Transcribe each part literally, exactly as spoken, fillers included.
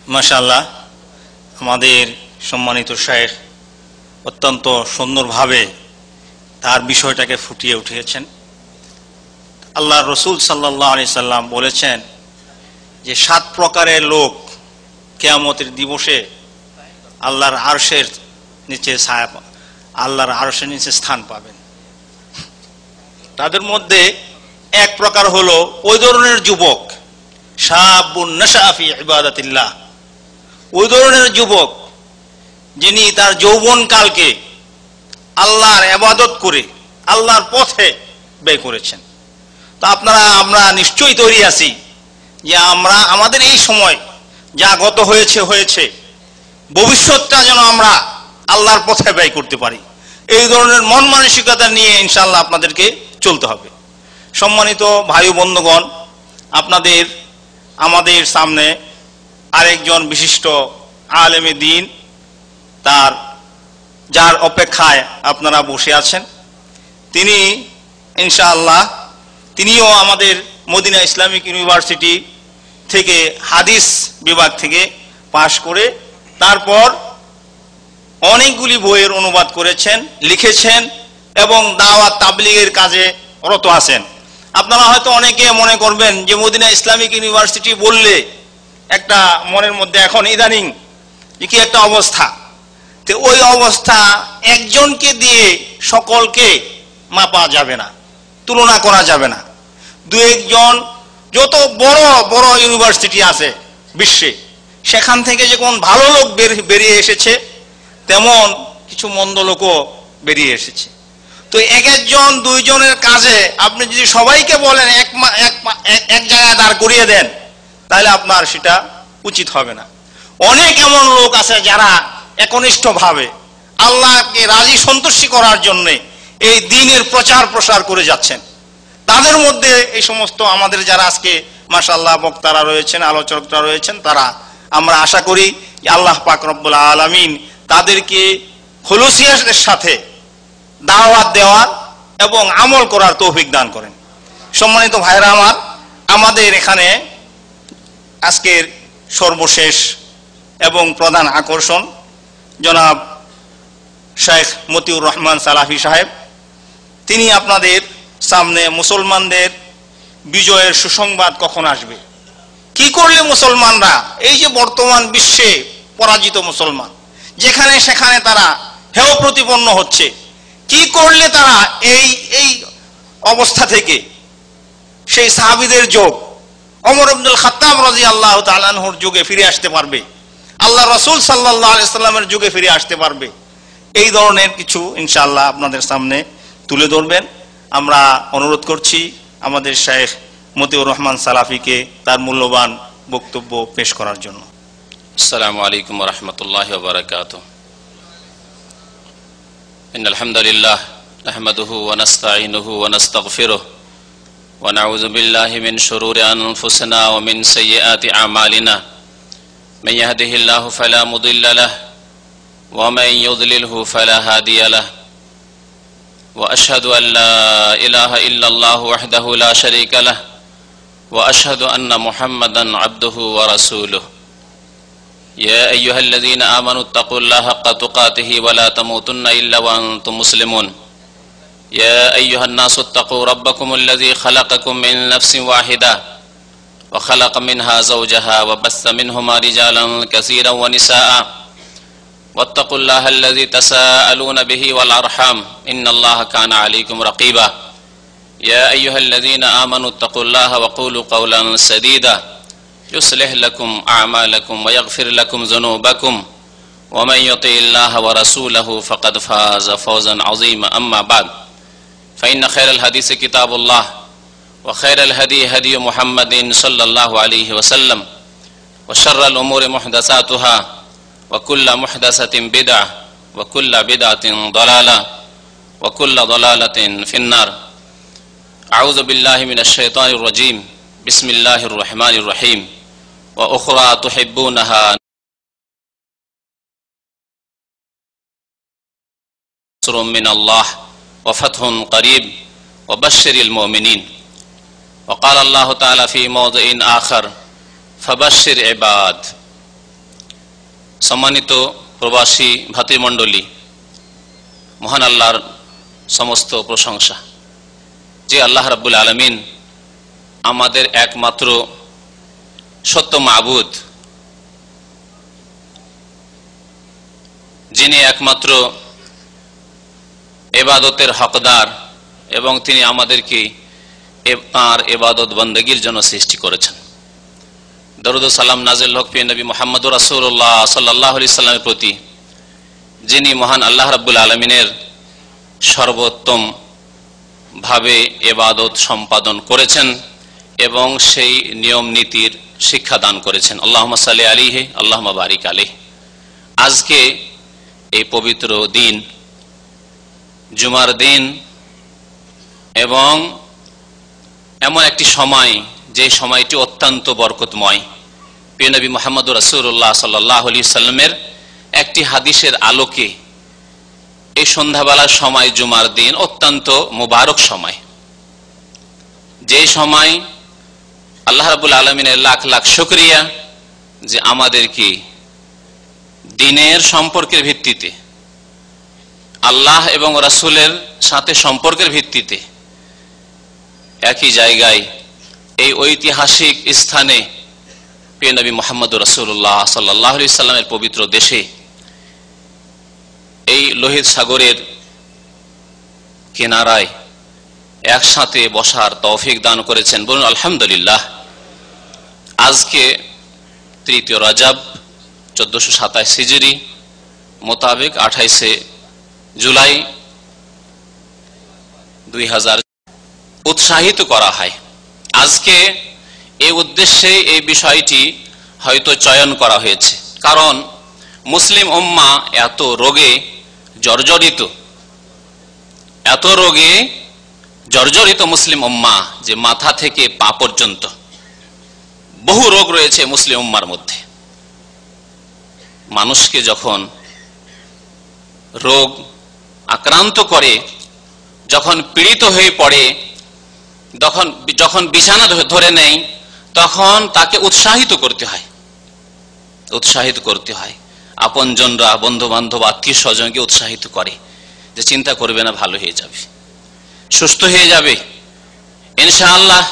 মাশাআল্লাহ আমাদের সম্মানিত শায়েখ অত্যন্ত সুন্দরভাবে তার বিষয়টাকে ফুটিয়ে উঠিয়েছেন। আল্লাহর রাসূল সাল্লাল্লাহু আলাইহি সাল্লাম বলেছেন যে সাত প্রকারের লোক কিয়ামতের দিবসে আল্লাহর আরশের নিচে ছায়া আল্লাহর আরশের নিচে স্থান পাবেন। তাদের মধ্যে এক প্রকার হলো ওই ধরনের যুবক শাবুন নাশা ফি ইবাদাতিল্লাহ, ওই ধরনের যুবক যিনি তার যৌবনকালকে আল্লাহর ইবাদত করে আল্লাহর পথে ব্যয় করেছেন। তো আপনারা আমরা নিশ্চয়ই তৈরি আছি যে আমরা আমাদের এই সময় যা গত হয়েছে হয়েছে ভবিষ্যৎটা যেন আমরা আল্লাহর পথে ব্যয় করতে পারি, এই ধরনের মন মানসিকতা নিয়ে ইনশাআল্লাহ আপনাদেরকে চলতে হবে। সম্মানিত ভাই বন্ধুগণ, আপনাদের আমাদের সামনে আরেকজন বিশিষ্ট আলেমে দ্বীন, তার যার অপেক্ষায় আপনারা বসে আছেন, তিনি ইনশাআল্লাহ তিনিও আমাদের মদিনা ইসলামিক ইউনিভার্সিটি থেকে হাদিস বিভাগ থেকে পাশ করে তারপর অনেকগুলি বইয়ের অনুবাদ করেছেন, লিখেছেন এবং দাওয়াত তাবলীগের কাজে রত আছেন। আপনারা হয়তো অনেকে মনে করবেন যে মদিনা ইসলামিক ইউনিভার্সিটি বললে একটা মনের মধ্যে এখন ইদানিং কি একটা অবস্থা, তো ওই অবস্থা একজনকে দিয়ে সকলকে মাপা যাবে না, তুলনা করা যাবে না। দু একজন যত বড় বড় ইউনিভার্সিটি আছে বিশ্বে, সেখান থেকে যখন ভালো লোক বেরিয়ে এসেছে তেমন কিছু মন্দ লোকও বেরিয়ে এসেছে। তো এক একজন দুইজনের কাজে আপনি যদি সবাইকে বলেন এক এক জায়গায় দাঁড় করিয়ে দেন, তাহলে আপনার সেটা উচিত হবে না। অনেক এমন লোক আছে যারা একনিষ্ঠভাবে আল্লাহকে রাজি সন্তুষ্টি করার জন্য এই দ্বীনের প্রচার প্রসার করে যাচ্ছেন। তাদের মধ্যে এই সমস্ত আমাদের যারা আজকে মাশাআল্লাহ বক্তারা রয়েছেন, আলোচকরা রয়েছেন, তারা আমরা আশা করি যে আল্লাহ পাক রব্বুল আলামিন তাদেরকে খুলুসিয়াতের সাথে দাওয়াত দেওয়ার এবং আমল করার তৌফিক দান করেন। সম্মানিত ভাইরা আমার, আমাদের এখানে আজকের সর্বশেষ এবং প্রধান আকর্ষণ জনাব শেখ মতিউর রহমান সালাফি সাহেব, তিনি আপনাদের সামনে মুসলমানদের বিজয়ের সুসংবাদ কখন আসবে, কি করলে মুসলমানরা এই যে বর্তমান বিশ্বে পরাজিত মুসলমান যেখানে সেখানে তারা হেয় প্রতিপন্ন হচ্ছে, কি করলে তারা এই এই অবস্থা থেকে সেই সাহাবীদের যুগ ওমর ইবনুল খাত্তাব রাদিয়াল্লাহু তাআলা আনহুর যুগে ফিরে আসতে পারবে, আল্লাহ রাসূল সাল্লাল্লাহু আলাইহি সাল্লামের যুগে ফিরে আসতে পারবে, এই ধরনের কিছু ইনশাআল্লাহ আপনাদের সামনে তুলে ধরবেন। আমরা অনুরোধ করছি আমাদের শেখ মতিউর রহমান সালাফিকে তার মূল্যবান বক্তব্য পেশ করার জন্য। আসসালামু আলাইকুম ওয়া রাহমাতুল্লাহি ওয়া বারাকাতুহু। ইন্নাল হামদুলিল্লাহ নাহমাদুহু ওয়া নাস্তাঈনুহু ওয়া নাস্তাগফিরুহু ওয়া নাউযু বিল্লাহি মিন শুরুরি আনফুসিনা ওয়া মিন সাইয়্যাতি আমালিনা। মান ইয়াহদিহিল্লাহু ফালা মুদিল্লা লাহু ওয়া মান ইউদ্লিলহু ফালা হাদিয়া লাহু। وأشهد أن لا إله إلا الله وحده لا شريك له وأشهد أن محمدا عبده ورسوله. يا أيها الذين آمنوا اتقوا الله حق تقاته ولا تموتن إلا وأنتم مسلمون. يا أيها الناس اتقوا ربكم الذي خلقكم من نفس واحدة وخلق منها زوجها وبث منهما رجالا كثيرا ونساء واتقوا الله الذي تساءلون به والأرحام إن الله كان عليكم رقيبا. يا أيها الذين آمنوا اتقوا الله وقولوا قولا سديدا يصلح لكم أعمالكم ويغفر لكم ذنوبكم ومن يطع الله ورسوله فقد فاز فوزا عظيما. أما بعد فإن خير الحديث كتاب الله وخير الهدي هدي محمد صلى الله عليه وسلم وشر الأمور محدثاتها وكل محدثة بدعة وكل بدعة ضلالة وكل ضلالة في النار. أعوذ بالله من الشيطان الرجيم. بسم الله الرحمن الرحيم. وأخرى تحبونها نصر من الله وفتح قريب وبشر المؤمنين. وقال الله تعالى في موضع آخر فبشر عباد. সম্মানিত প্রবাসী ভাতৃমণ্ডলী, মহান আল্লাহর সমস্ত প্রশংসা যে আল্লাহ রাব্বুল আলামিন আমাদের একমাত্র সত্য মাবুদ, যিনি একমাত্র ইবাদতের হকদার এবং তিনি আমাদেরকে তাঁর ইবাদত বন্দেগীর জন্য সৃষ্টি করেছেন। দরুদ ও সালাম নাজিল হোক প্রিয় নবী মুহাম্মদুর রাসূলুল্লাহ সাল্লাল্লাহু আলাইহি সাল্লামের প্রতি, যিনি মহান আল্লাহ রাব্বুল আলামিনের সর্বোত্তম ভাবে ইবাদত সম্পাদন করেছেন এবং সেই নিয়ম নীতির শিক্ষা দান করেছেন। আল্লাহুম্মা সাল্লি আলাইহি আল্লাহুম্মা বারিক আলাইহি। আজকে এই পবিত্র দিন, জুমার দিন, এবং এমন একটি সময় যে সময়টি অত্যন্ত বরকতময়। প্রিয় নবী মুহাম্মদুর রাসূলুল্লাহ সাল্লাল্লাহু আলাইহি সাল্লামের একটি হাদিসের আলোকে এই সন্ধ্যাবেলার সময়, জুমার দিন অত্যন্ত মুবারক সময়, যে সময় আল্লাহ রাব্বুল আলামিনের লাখ লাখ শুকরিয়া যে আমাদেরকে দ্বীনের সম্পর্কের ভিত্তিতে, আল্লাহ এবং রাসূলের সাথে সম্পর্কের ভিত্তিতে একই জায়গায় এই ঐতিহাসিক স্থানে প্রিয় নবী মুহাম্মদুর রাসূলুল্লাহ সাল্লাল্লাহু আলাইহি সাল্লামের পবিত্র দেশে এই লোহিত সাগরের কিনারায় একসাথে বসার তৌফিক দান করেছেন। বলুন আলহামদুলিল্লাহ। আজকে তৃতীয় রজব চোদ্দশো সাতাইশ হিজরি মোতাবেক আঠাইশে জুলাই দুই হাজার উৎসাহিত করা হয়। আজকে এই উদ্দেশ্যে এই বিষয়টি হয়তো চয়ন করা হয়েছে, কারণ মুসলিম উম্মাহ এত রোগে জর্জরিত, এত রোগে জর্জরিত মুসলিম উম্মাহ যে মাথা থেকে পা পর্যন্ত বহু রোগ রয়েছে মুসলিম উম্মার মধ্যে। মানুষকে যখন রোগ আক্রান্ত করে, যখন পীড়িত হয়ে পড়ে, যখন যখন বিছানা ধরে নেয়, তখন তাকে উৎসাহিত করতে হয়, উৎসাহিত করতে হয়। আপনজনরা, বন্ধু বান্ধব, আত্মীয় স্বজনকে উৎসাহিত করে যে চিন্তা করবে না, ভালো হয়ে যাবে, সুস্থ হয়ে যাবে, ইনশাআল্লাহ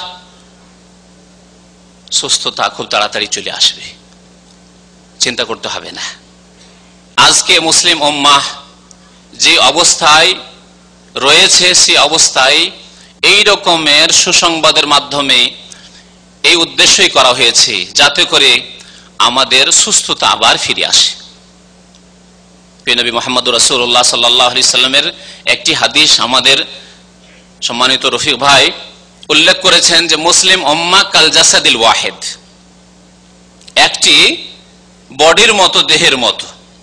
সুস্থতা খুব তাড়াতাড়ি চলে আসবে, চিন্তা করতে হবে না। আজকে মুসলিম উম্মাহ যে অবস্থায় রয়েছে, সেই অবস্থায় এই রকমের সুসংবাদের মাধ্যমে এই উদ্দেশ্যই করা হয়েছে যাতে করে আমাদের সুস্থতা আবার ফিরে আসে। নবী মুহাম্মদুর রাসূলুল্লাহ সাল্লাল্লাহু আলাইহি সাল্লামের একটি হাদিস আমাদের সম্মানিত রফিক ভাই উল্লেখ করেছেন যে মুসলিম উম্মাহ কাল জাসাদিল ওয়াহিদ, একটি বডির মতো, দেহের মতো।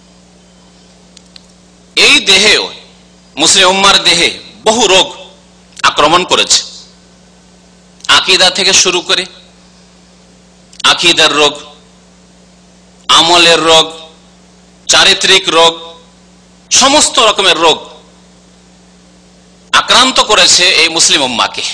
এই দেহেও, মুসলিম উম্মার দেহে বহু রোগ আক্রমণ করেছে, আকীদা থেকে শুরু করে আকীদার রোগ, আমলের রোগ, চারিত্রিক রোগ, সমস্ত রকমের রোগ আক্রান্ত করেছে এই মুসলিম উম্মাহকে।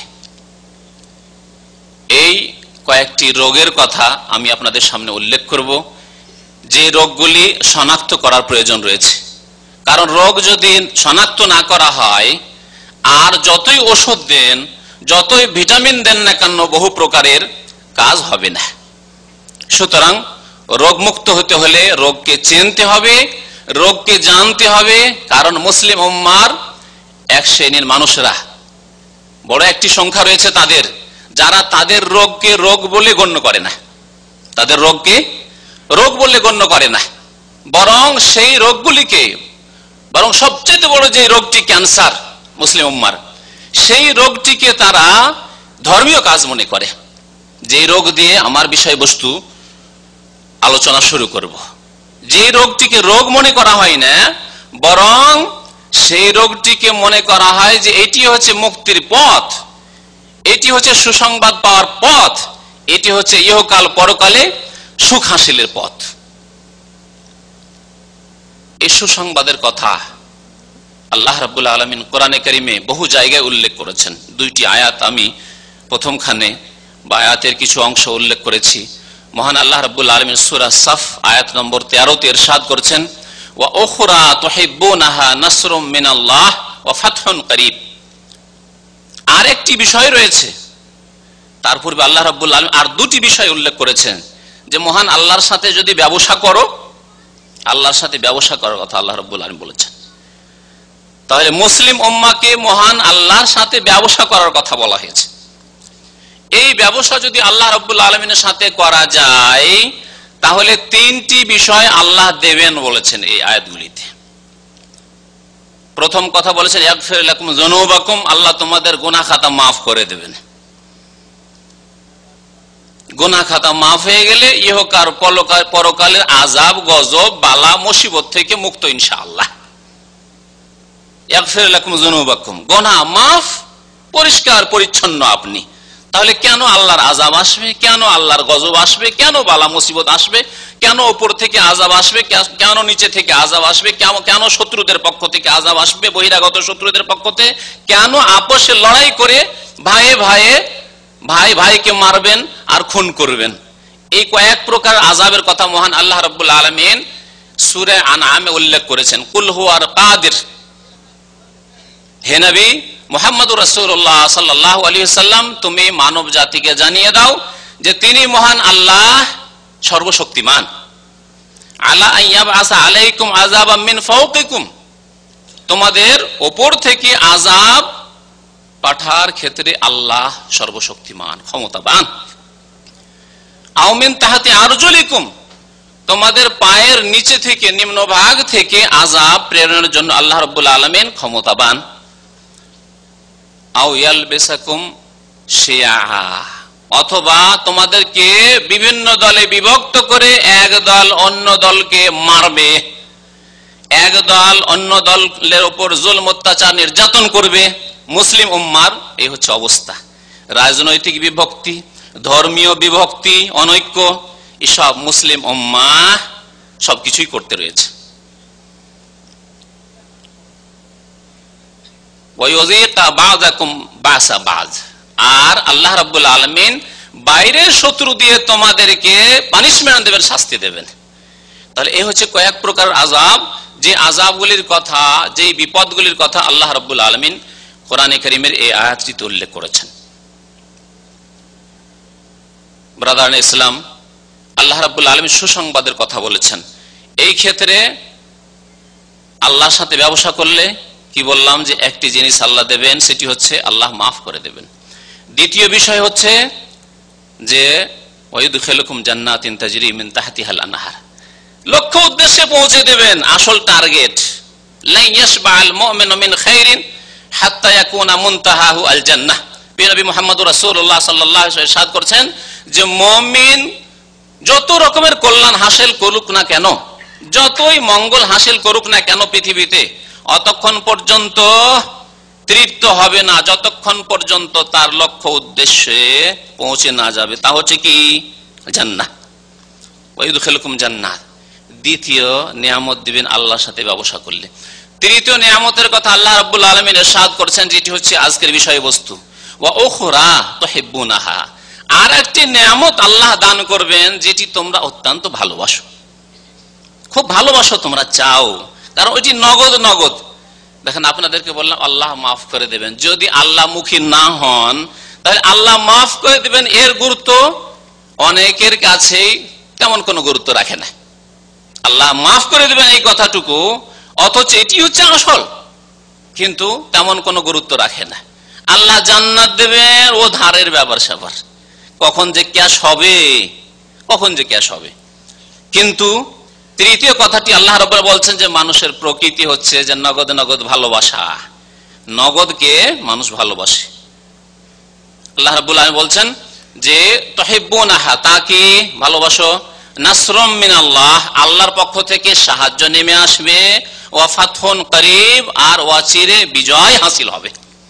এই কয়েকটি রোগের কথা আমি আপনাদের সামনে উল্লেখ করব, যে রোগগুলি শনাক্ত করার প্রয়োজন রয়েছে। কারণ রোগ যদি শনাক্ত না করা হয়, আর যতই ওষুধ দেন, যতই ভিটামিন দেন না কেন, বহু প্রকারের কাজ হবে না। সুতরাং রোগমুক্ত হতে হলে রোগকে চিনতে হবে, রোগকে জানতে হবে। কারণ মুসলিম উম্মাহর এক শ্রেণীর মানুষরা, বড় একটি সংখ্যা রয়েছে তাদের, যারা তাদের রোগকে রোগ বলে গণ্য করে না, তাদের রোগকে রোগ বলে গণ্য করে না, বরং সেই রোগগুলিকে, বরং সবচেয়ে বড় যে রোগটি ক্যান্সার মুসলিম উম্মার, সেই রোগটিকে তারা ধর্মীয় কাজ মনে করে। যে রোগ দিয়ে আমার বিষয়বস্তু আলোচনা শুরু করব, যে রোগটিকে রোগ মনে করা হয় না, বরং সেই রোগটিকে মনে করা হয় যে এটি হচ্ছে মুক্তির পথ, এটি হচ্ছে সুসংবাদ পাওয়ার পথ, এটি হচ্ছে ইহকাল পরকালে সুখ হাসিলের পথ। এই সুসংবাদের কথা আল্লাহ রাব্বুল আলামিন কোরআনে কারিমে বহু জায়গায় উল্লেখ করেছেন। দুইটি আয়াত আমি প্রথমখানে বা আয়াতের কিছু অংশ উল্লেখ করেছি। মহান আল্লাহ রাব্বুল আলামিন সূরা সাফ আয়াত নম্বর তেরো তে ইরশাদ করেছেন, ওয়া উখরা তুহিব্বুনাহা নাসরুম মিনাল্লাহ ওয়া ফাতহুন করিব। আর একটি বিষয় রয়েছে, তার পূর্বে আল্লাহ রাব্বুল আলামিন আর দুটি বিষয় উল্লেখ করেছেন যে মহান আল্লাহর সাথে যদি ব্যবসা করো, আল্লাহর সাথে ব্যবসা করার কথা আল্লাহ রাব্বুল আলামিন বলেছেন। তাহলে মুসলিম উম্মাহকে মহান আল্লাহর সাথে ব্যবসা করার কথা বলা হয়েছে। এই ব্যবসা যদি আল্লাহ রাব্বুল আলামিনের সাথে করা যায় তাহলে তিনটি বিষয় আল্লাহ দেবেন বলেছেন এই আয়াতগুলিতে। প্রথম কথা বলেছেন ইয়াগফির লাকুম যুনুবাকুম, আল্লাহ তোমাদের গুনাহ খাতা মাফ করে দেবেন। গুনাহ খাতা মাফ হয়ে গেলে ইহকার পরকালের আযাব, গজব, বালা, মুসিবত থেকে মুক্ত ইনশাআল্লাহ। ইয়াগফির লাকুম যুনুবাকুম, গুনাহ মাফ, পরিষ্কার পরিচ্ছন্ন আপনি। তাহলে কেন আল্লাহর আযাব আসবে, কেন আল্লাহর গজব আসবে, কেন বালা মুসিবত আসবে, কেন উপর থেকে আযাব আসবে, কেন নিচে থেকে আযাব আসবে, কেন শত্রুদের পক্ষ থেকে আযাব আসবে, বহিরাগত শত্রুদের পক্ষ থেকে, কেন আপোষে লড়াই করে ভাইয়ে ভাইয়ে ভাই ভাইকে মারবেন আর খুন করবেন। এই কয়েক প্রকার আযাবের কথা মহান আল্লাহ রাব্বুল আলামিন সূরা আনআমে উল্লেখ করেছেন। কুল হুয়াল কাদির, হে নবী মুহাম্মদুর রাসূলুল্লাহ সাল্লাল্লাহু আলাইহি ওয়াসাল্লাম, তুমি মানব জাতিকে জানিয়ে দাও যে তিনি মহান আল্লাহ সর্বশক্তিমান। আলা আইয়াবআসা আলাইকুম আযাবাম মিন ফাওকিকুম, তোমাদের উপর থেকে আযাব পাঠার ক্ষেত্রে আল্লাহ সর্বশক্তিমান, ক্ষমতাবান। আও মিন তাহতি আরজুলিকুম, তোমাদের পায়ের নিচে থেকে, নিম্নভাগ থেকে আযাব প্রেরণের জন্য আল্লাহ রাব্বুল আলামিন ক্ষমতাবান। আও ইয়ালবিসাকুম শিয়া, অথবা তোমাদেরকে বিভিন্ন দলে বিভক্ত করে এক দল অন্য দলকে মারবে, এক দল অন্য দলের উপর জুলম, অত্যাচার, নির্যাতন করবে। মুসলিম উম্মার এই হচ্ছে অবস্থা। রাজনৈতিক বিভক্তি, ধর্মীয় বিভক্তি, অনৈক্য, এসব মুসলিম উম্মাহ সবকিছুই করতে রয়েছে। আর আল্লাহ রাব্বুল আলামিন বাইরের শত্রু দিয়ে তোমাদেরকে পানিশমেন্ট দেবেন, শাস্তি দেবেন। তাহলে এই হচ্ছে কয়েক প্রকার আযাব, যে আযাবগুলির কথা, যে বিপদগুলির কথা আল্লাহ রাব্বুল আলামিন কোরআনে কারীমের এই আয়াতটিতে উল্লেখ করেছেন। ব্রাদার ইসলাম, আল্লাহ রাব্বুল আলামিন সুসংবাদের কথা বলেছেন। এই ক্ষেত্রে আল্লাহর সাথে ব্যবসা করলে কি বললাম যে একটি জিনিস আল্লাহ দেবেন, সেটি হচ্ছে আল্লাহ মাফ করে দেবেন। দ্বিতীয় বিষয় হচ্ছে যে ওয়ায়ুদখিলুকুম জান্নাতিন তাজরি মিন তাহতিহাল আনহার, লক্ষ্য উদ্দেশ্যে পৌঁছে দেবেন, আসল টার্গেট। লা ইয়াশবাল মুমিনু মিন খাইরিন হাত্তা ইয়াকুনা মুনতাহাহু আল জান্নাহ। নবী মুহাম্মদুর রাসূলুল্লাহ সাল্লাল্লাহু আলাইহি ওয়াসাল্লাম ইরশাদ করেছেন যে মুমিন যত রকমের কল্যাণ হাসিল করুক না কেন, যতই মঙ্গল হাসিল করুক না কেন পৃথিবীতে, অতক্ষণ পর্যন্ত তৃপ্ত হবে না যতক্ষণ পর্যন্ত তার লক্ষ্য উদ্দেশ্যে পৌঁছে না যাবে। তা হচ্ছে কি? জান্নাহ। ওয়ায়ুদখিলুকুম জান্নাত, দ্বিতীয় নিয়ামত দিবেন আল্লাহর সাথে ব্যবসা করলে। তৃতীয় নিয়ামতের কথা আল্লাহ রাব্বুল আলামিন ইরশাদ করেছেন, যেটি হচ্ছে আজকের বিষয়বস্তু, ওয়া উখরা তুহিব্বুনাহা, আর একটি নিয়ামত আল্লাহ দান করবেন যেটি তোমরা অত্যন্ত ভালোবাসো, খুব ভালোবাসো, তোমরা চাও, কারণ ওইটি নগদ নগদ। দেখেন আপনাদেরকে বললাম আল্লাহ মাফ করে দেবেন, যদি আল্লাহ মুখী না হন তাহলে আল্লাহ মাফ করে দেবেন এর গুরুত্ব অনেকের কাছেই তেমন কোনো গুরুত্ব রাখে না। আল্লাহ মাফ করে দেবেন এই কথাটুকু, অথচ এটি হচ্ছে আসল, কিন্তু তেমন কোনো গুরুত্ব রাখে না। আল্লাহ জান্নাত দেবেন ও ধারের ব্যাপার স্যাপার, কখন যে ক্যাশ হবে, কখন যে ক্যাশ হবে। কিন্তু তৃতীয় কথাটি আল্লাহ রাব্বুল বলছেন যে মানুষের প্রকৃতি হচ্ছে যে নগদ নগদ ভালোবাসা, নগদকে মানুষ ভালোবাসে। আল্লাহ রাব্বুল আলামিন বলছেন যে তুহিব্বুনাহা, তাকে ভালোবাসো, নাসরুম মিনাল্লাহ, আল্লাহর পক্ষ থেকে সাহায্য নেমে আসবে, ওয়া ফাতহুন করিব, আর অচিরে বিজয় হাসিল হবে,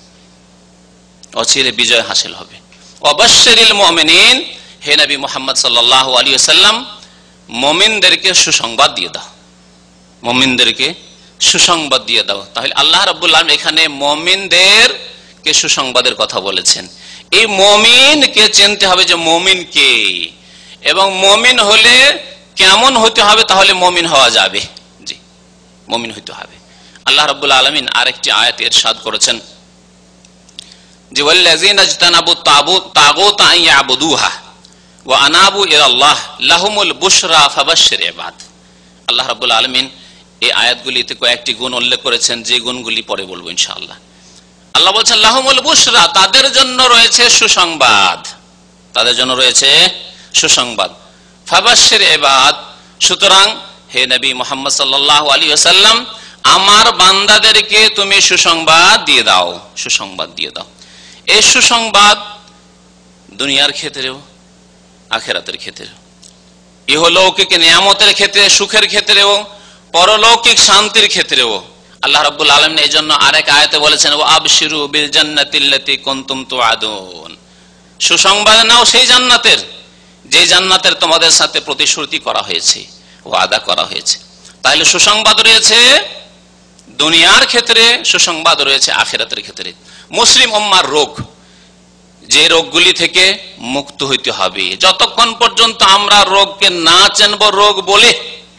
অচিরে বিজয় হাসিল হবে। ওয়া বাশশিরিল মুমিনিন, হে নবী মুহাম্মদ সাল্লাল্লাহু আলাইহি ওয়াসাল্লাম মুমিনদেরকে সুসংবাদ দিয়ে দাও, মুমিনদেরকে সুসংবাদ দিয়ে দাও। তাহলে আল্লাহ রাব্বুল আলামিন এখানে মুমিনদেরকে সুসংবাদের কথা বলেছেন। এই মুমিনকে চিনতে হবে যে মুমিন কে। এবং মুমিন হলে কেমন হতে হবে, তাহলে মুমিন হওয়া যাবে। জি, মুমিন হইতে হবে। আল্লাহ রাব্বুল আলামিন আরেকটি আয়াতে ইরশাদ করেছেন যে ওয়াল্লাযিনা ইজতানাবু তাগুত তাগুতা আন ইয়াবুদুহা ওয়া আনাবু ইলাল্লাহ লাহুমুল বুশরা ফাবাশশির ইবাদ। আল্লাহ রাব্বুল আলামিন এই আয়াতগুলিতে কয়েকটি গুণ উল্লেখ করেছেন, যে গুণগুলি পরে বলবো ইনশাআল্লাহ। আল্লাহ বলছেন লাহুমুল বুশরা, তাদের জন্য রয়েছে সুসংবাদ, তাদের জন্য রয়েছে সুসংবাদ। ফাবাশশির ইবাদ, সুতরাং হে নবী মুহাম্মদ সাল্লাল্লাহু আলাইহি ওয়াসাল্লাম, আমার বান্দাদেরকে তুমি সুসংবাদ দিয়ে দাও, সুসংবাদ দিয়ে দাও। এই সুসংবাদ দুনিয়ার ক্ষেত্রেও আখিরাতের ক্ষেত্রেও, ইহলৌকিক নিয়ামতের ক্ষেত্রে, সুখের ক্ষেত্রেও, পরলৌকিক শান্তির ক্ষেত্রেও। আল্লাহ রাব্বুল আলামিন এই জন্য আরেক আয়াতে বলেছেন ওয়া আবশিরু বিল জান্নাতিল্লাতী কুনতুম তুআদুন, সুসংবাদ নাও সেই জান্নাতের, যে জান্নাতের তোমাদের সাথে প্রতিশ্রুতি করা হয়েছে, ওয়াদা করা হয়েছে। তাহলে সুসংবাদ রয়েছে দুনিয়ার ক্ষেত্রে, সুসংবাদ রয়েছে আখিরাতের ক্ষেত্রে। মুসলিম উম্মার রোগ, যে রোগগুলি থেকে মুক্ত হইতে হবে, যতক্ষণ পর্যন্ত আমরা রোগকে না চিনব রোগ বলে,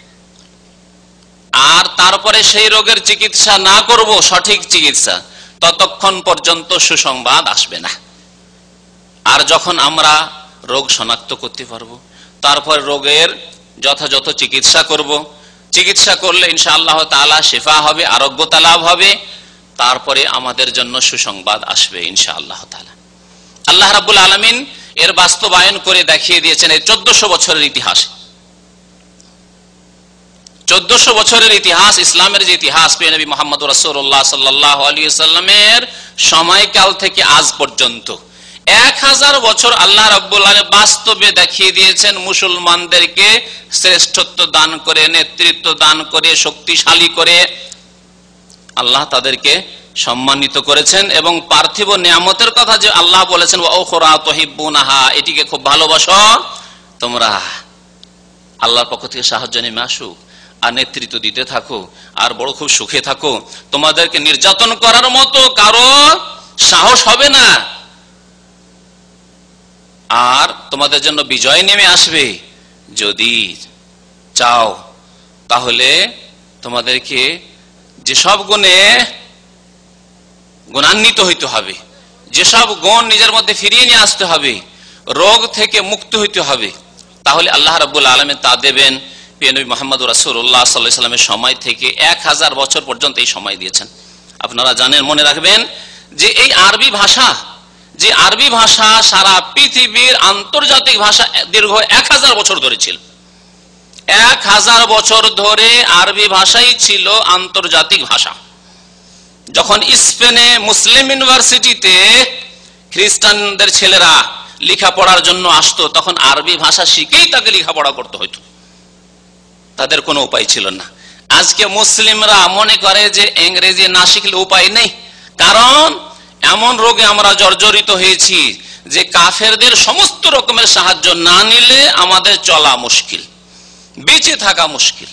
আর তারপরে সেই রোগের চিকিৎসা না করব সঠিক চিকিৎসা, ততক্ষণ পর্যন্ত সুসংবাদ আসবে না। আর যখন আমরা রোগ শনাক্ত করতে পারবো, তারপর রোগের যথাযথ চিকিৎসা করব, চিকিৎসা করলে ইনশাআল্লাহ তাআলা শিফা হবে, আরোগ্যতা লাভ হবে, তারপরে আমাদের জন্য সুসংবাদ আসবে ইনশাআল্লাহ তাআলা। আল্লাহ রাব্বুল আলামিন এর বাস্তবায়ন করে দেখিয়ে দিয়েছেন এই চোদ্দশো বছরের ইতিহাস। চোদ্দশো বছরের ইতিহাস, ইসলামের যে ইতিহাস, প্রিয় নবী মুহাম্মদ রাসূলুল্লাহ সাল্লাল্লাহু আলাইহি ওয়াসাল্লামের সময়কাল থেকে আজ পর্যন্ত এক হাজার বছর আল্লাহ রাব্বুল আলামিন বাস্তবে দেখিয়ে দিয়েছেন, মুসলমানদেরকে শ্রেষ্ঠত্ব দান করে, নেতৃত্ব দান করে, শক্তিশালী করে আল্লাহ তাদেরকে সম্মানিত করেছেন। এবং পার্থিব নিয়ামতের কথা যে আল্লাহ বলেছেন ওয়া উখরা তুহিব্বুনাহা, এটিকে খুব ভালোবাসো তোমরা, আল্লাহর পক্ষ থেকে সাহায্য নেমে আসুক, আর নেতৃত্ব দিতে থাকো, আর বড় খুব সুখে থাকো, তোমাদেরকে নির্যাতন করার মতো কারো সাহস হবে না, আর তোমাদের জন্য বিজয় নেমে আসবে। যদি চাও তাহলে তোমাদেরকে যেসব গুণে গুণান্বিত হইতে হবে, যেসব গুণ নিজের মধ্যে ফিরিয়ে নিয়ে আসতে হবে, রোগ থেকে মুক্ত হইতে হবে, তাহলে আল্লাহ রাব্বুল আলামিন তা দেবেন। প্রিয় নবী মুহাম্মদ রাসূলুল্লাহ সাল্লাল্লাহু আলাইহি ওয়াসাল্লামের সময় থেকে এক হাজার বছর পর্যন্ত এই সময় দিয়েছেন। আপনারা জানেন, মনে রাখবেন যে এই আরবি ভাষা, যে আরবি ভাষা সারা পৃথিবীর আন্তর্জাতিক ভাষা দীর্ঘ এক হাজার বছর ধরে ছিল। এক হাজার বছর ধরে আরবি ভাষাই ছিল আন্তর্জাতিক ভাষা। যখন স্পেনে মুসলিম ইউনিভার্সিটিতে খ্রিস্টানদের ছেলেরা লেখাপড়ার জন্য আসতো, তখন আরবি ভাষা শিখেই তাকে লেখাপড়া করতে হতো, তাদের কোনো উপায় ছিল না। আজকে মুসলিমরা মনে করে যে ইংরেজি না শিখলে উপায় নেই, কারণ এমন রোগে আমরা জর্জরিত হয়েছি যে কাফেরদের সমস্ত রকমের সাহায্য না নিলে আমাদের চলা মুশকিল, বেঁচে থাকা মুশকিল।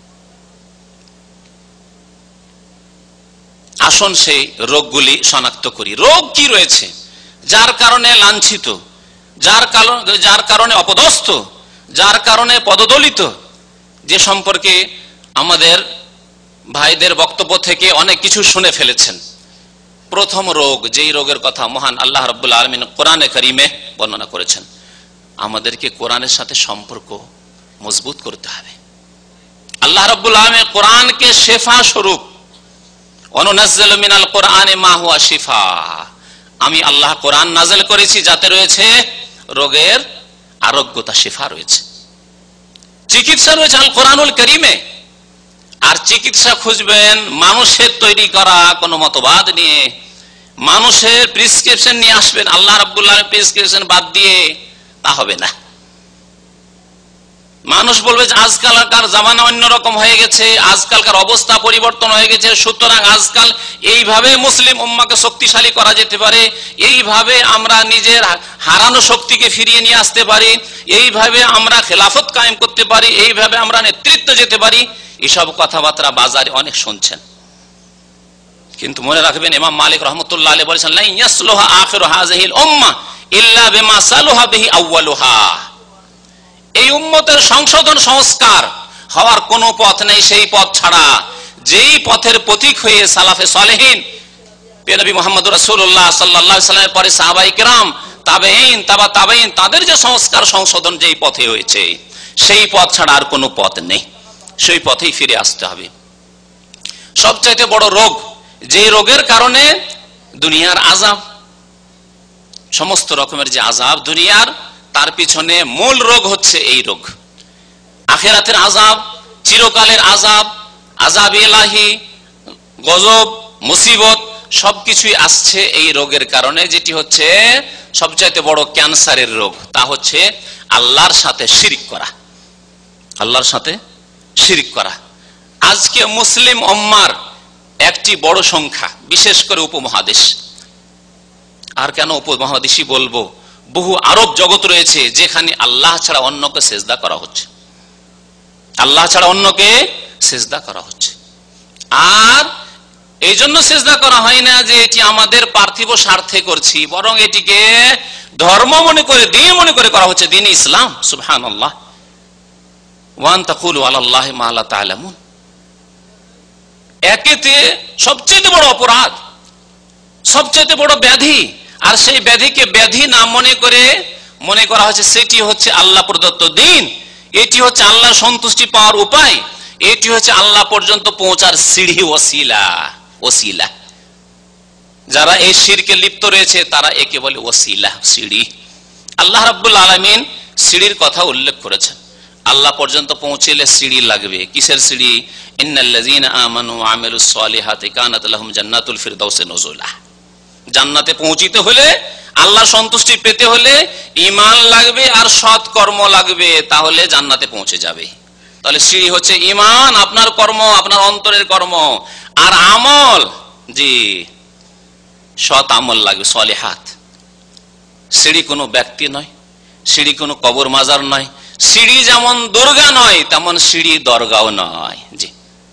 আসুন সেই রোগগুলি শনাক্ত করি। রোগ কি রয়েছে যার কারণে লাঞ্ছিত, যার কারণে যার কারণে অপদস্থ, যার কারণে পদদলিত, যে সম্পর্কে আমাদের ভাইদের বক্তব্য থেকে অনেক কিছু শুনে ফেলেছেন। প্রথম রোগ, যেই রোগের কথা মহান আল্লাহ রাব্বুল আলামিন কোরআনে কারীমে বর্ণনা করেছেন, আমাদেরকে কোরআনের সাথে সম্পর্ক মজবুত করতে হবে। আল্লাহ রাব্বুল আলামিন কোরআনকে শিফা স্বরূপ, অনুনাজ্জিলু মিনাল কোরআনি মা হুয়া শিফা, আমি আল্লাহ কোরআন নাযিল করেছি যাতে রয়েছে রোগের আরোগ্যতা, শিফা রয়েছে, চিকিৎসা রয়েছে আল কোরআনুল কারীমে। আর চিকিৎসা খুঁজবেন মানুষের তৈরি করা কোন মতবাদ নিয়ে, মানুষের প্রেসক্রিপশন নিয়ে আসবেন, আল্লাহ রাব্বুল আলামিন প্রেসক্রিপশন বাদ দিয়ে, তা হবে না। মানুষ বলবে যে আজকালকার জামানা অন্যরকম হয়ে গেছে, আজকালকার অবস্থা পরিবর্তন হয়ে গেছে, সুতরাং আজকাল এইভাবে মুসলিম উম্মাকে শক্তিশালী করা যেতে পারে, এইভাবে আমরা নিজের হারানো শক্তিকে ফিরিয়ে নিয়ে আসতে পারি, এইভাবে আমরা খেলাফত কায়েম করতে পারি, এইভাবে আমরা নেতৃত্ব যেতে পারি। এসব কথাবার্তা বাজারে অনেক শুনছেন, কিন্তু মনে রাখবেন ইমাম মালিক রহমতুল্লাহ আলাইহি বলেছেন লা ইয়াসলুহা আখিরু হাযিহিল উম্মাহ ইল্লা বিমা সালুহা বিহি আউয়ালুহা। এই উম্মতের সংশোধন সংস্কার হওয়ার কোনো পথ নেই সেই পথ ছাড়া যেই পথের প্রতীক হয়ে সালাফে সালেহিন নবী মুহাম্মদ রাসূলুল্লাহ সাল্লাল্লাহু আলাইহি সাল্লামের পরে সাহাবায়ে কেরাম, তাবেঈন, তাবা তাবেঈন, তাদের যে সংস্কার সংশোধন যেই পথে হয়েছে সেই পথ ছাড়া আর কোনো পথ নেই। সেই পথেই ফিরে আসতে হবে। সবচাইতে বড় রোগ, যে রোগের কারণে দুনিয়ার আযাব, সমস্ত রকমের যে আযাব দুনিয়ার, তার পিছনে মূল রোগ হচ্ছে এই রোগ। আখিরাতের আযাব, চিরকালের আযাব, আযাব ইলাহি, গজব, মুসিবত সবকিছুই আসছে এই রোগের কারণে, যেটি হচ্ছে সবচাইতে বড় ক্যান্সারের রোগ। তা হচ্ছে আল্লাহর সাথে শিরক করা। আল্লাহর সাথে শিরক করা আজকে মুসলিম উম্মার একটি বড় সংখ্যা, বিশেষ করে উপমহাদেশ। আর কেন উপমহাদেশই বলবো, বহু আরব জগৎ রয়েছে যেখানে আল্লাহ ছাড়া অন্যকে সেজদা করা হচ্ছে। আল্লাহ ছাড়া অন্যকে সেজদা করা হচ্ছে। আর এই জন্য সেজদা করা হয় না যে এটি আমাদের পার্থিব স্বার্থে করছি, বরং এটিকে ধর্ম মনে করে, দিন মনে করে করা হচ্ছে, দিন ইসলাম। সুবহানাল্লাহ। ওয়ান তাকুলু আলাল্লাহি মা লা তা'লামুন। একেতে সবচেয়ে বড় অপরাধ, সবচেয়ে বড় ব্যাধি, আর সেই ব্যাধিকে ব্যাধি না মনে করে মনে করা হচ্ছে সেটি হচ্ছে আল্লাহ প্রদত্ত দিন, এটি হচ্ছে আল্লাহর সন্তুষ্টি পাওয়ার উপায়, এটি হচ্ছে আল্লাহ পর্যন্ত পৌঁছার সিঁড়ি, ওসিলা। ওসিলা যারা এই শিরকে লিপ্ত রয়েছে তারা একে বলে ওসিলা, সিঁড়ি। আল্লাহ রাব্বুল আলামিন সিঁড়ির কথা উল্লেখ করেছেন। আল্লাহ পর্যন্ত পৌঁছলে সিঁড়ি লাগবে। কিসের সিঁড়ি? ইন্নাল্লাযীনা আমানু ওয়া আমিলুস সালিহাতি কানাত লাহুম জান্নাতুল ফিরদাউসি নুজুলা। জান্নাতে পৌঁছিতে হলে, আল্লাহর সন্তুষ্টি পেতে হলে ঈমান লাগবে আর সৎ কর্ম লাগবে, তাহলে জান্নাতে পৌঁছে যাবে। তাহলে সিঁড়ি হচ্ছে ঈমান, আপনার কর্ম, আপনার অন্তরের কর্ম, আর আমল, জি সৎ আমল লাগবে, সালিহাত। সিঁড়ি কোনো ব্যক্তি নয়, সিঁড়ি কোনো কবর মাজার নয়, সিঁড়ি যেমন দরগা নয় তেমন সিঁড়ি দরগাও নয়। জি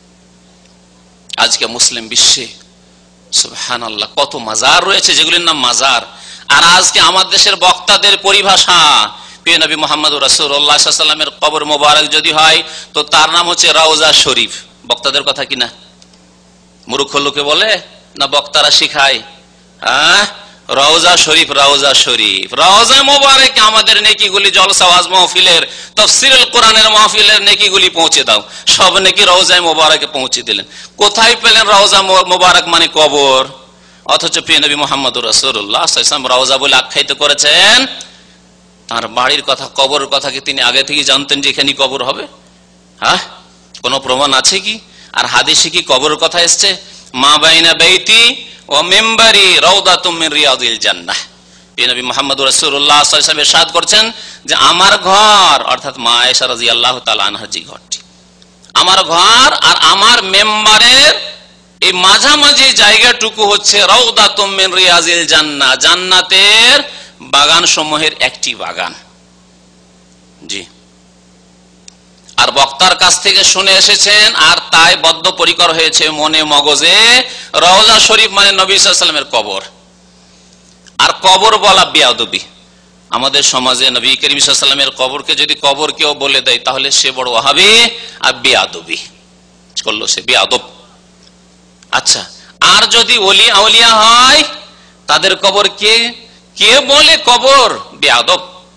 আজকে মুসলিম বিশ্বে সুবহানাল্লাহ কত মাজার রয়েছে যেগুলির নাম মাজার। আর আজকে আমার দেশের বক্তাদের পরিভাষা, প্রিয় নবী মুহাম্মদ রাসূলুল্লাহ সাল্লাল্লাহু আলাইহি ওয়াসাল্লামের কবর মোবারক যদি হয় তো তার নাম হচ্ছে রওজা শরীফ। বক্তাদের কথা কিনা? মূর্খ লোকে বলে না, বক্তারা শিখায়। হ্যাঁ, রওজা শরীফ, রওজা শরীফ, রওজা মোবারকে আমাদের নেকিগুলি, জলসা ওয়াজ মাহফিলের, তাফসীরুল কোরআনের মাহফিলের নেকিগুলি পৌঁছে দাও। সব নেকি রওজায়ে মোবারকে পৌঁছে দিলেন। কোথায় পেলেন রওজা মোবারক মানে কবর? অথচ প্রিয় নবী মুহাম্মদ রাসূলুল্লাহ সাল্লাল্লাহু আলাইহি ওয়াসাল্লাম রওজা বলে আখ্যায়িত করেছেন। তার বাড়ির কথা, কবরের কথা কি তিনি আগে থেকে জানতেন যে এখানে কবর হবে? হ্যাঁ, কোনো প্রমাণ আছে কি? আর হাদিসে কি কবরের কথা এসছে? মা বাইনা বাইতি ও মিম্বারি রাউদাতুম মিন রিয়াদিল জান্নাহ। নবী মুহাম্মদ রাসূলুল্লাহ সাল্লাল্লাহু আলাইহি ওয়াসাল্লাম ইরশাদ করেছেন যে আমার ঘর, অর্থাৎ মা আয়েশা রাদিয়াল্লাহু তাআলা আনহার যে ঘরটি, আমার ঘর আর আমার মেম্বারের এই মাঝামাঝি জায়গাটুকু হচ্ছে রাউদাতুম মিন রিয়াদিল জান্নাহ, জান্নাতের বাগান সমূহের একটি বাগান। জি আর বক্তার কাছ থেকে শুনে এসেছেন আর তাই বদ্ধপরিকর হয়েছে মনে মগজে, রওজা শরীফ মানে নবী সাল্লাল্লাহু আলাইহি ওয়াসাল্লামের কবর। আর কবর বলা বেয়াদবি। আমাদের সমাজে নবী করিম সাল্লাল্লাহু আলাইহি ওয়াসাল্লামের কবরকে যদি কবর কেউ বলে দেয় তাহলে সে বড় ওয়াহাবি আর বেয়াদবি করলো, সে বেয়াদব। আচ্ছা, আর যদি ওলি আউলিয়া হয় তাদের কবর কে কে বলে কবর? বেয়াদব।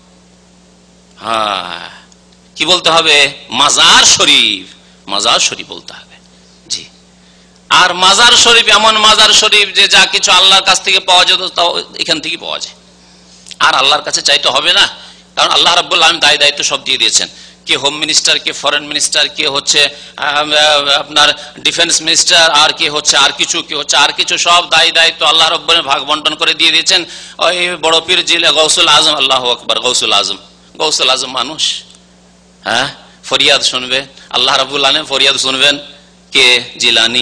হ্যাঁ, কি বলতে হবে? মাজার শরীফ, মাজার শরীফ বলতে হবে। জি আর মাজার শরীফ এমন মাজার শরীফ যে যা কিছু আল্লাহর কাছ থেকে পাওয়া যেত তাও এখান থেকে পাওয়া যায়। আর আল্লাহর কাছে চাইতে হবে না, কারণ আল্লাহ রাব্বুল আলামিন দায় দায়িত্ব সব দিয়ে দিয়েছেন। কে হোম মিনিস্টার, কে ফরেন মিনিস্টার, কে হচ্ছে আপনার ডিফেন্স মিনিস্টার, আর কে হচ্ছে আর কিছু, কে হচ্ছে আর কিছু, সব দায় দায়িত্ব আল্লাহ রাব্বুল আলামিন ভাগ বন্টন করে দিয়ে দিয়েছেন। ওই বড় পীর জিলা গৌসুল আজম, আল্লাহু আকবার, গৌসুল আজম, গৌসুল আজম মানুষ। হ্যাঁ, ফরিয়াদ শুনবে আল্লাহ রাব্বুল আলামিন, ফরিয়াদ শুনবেন কে? জিলানি।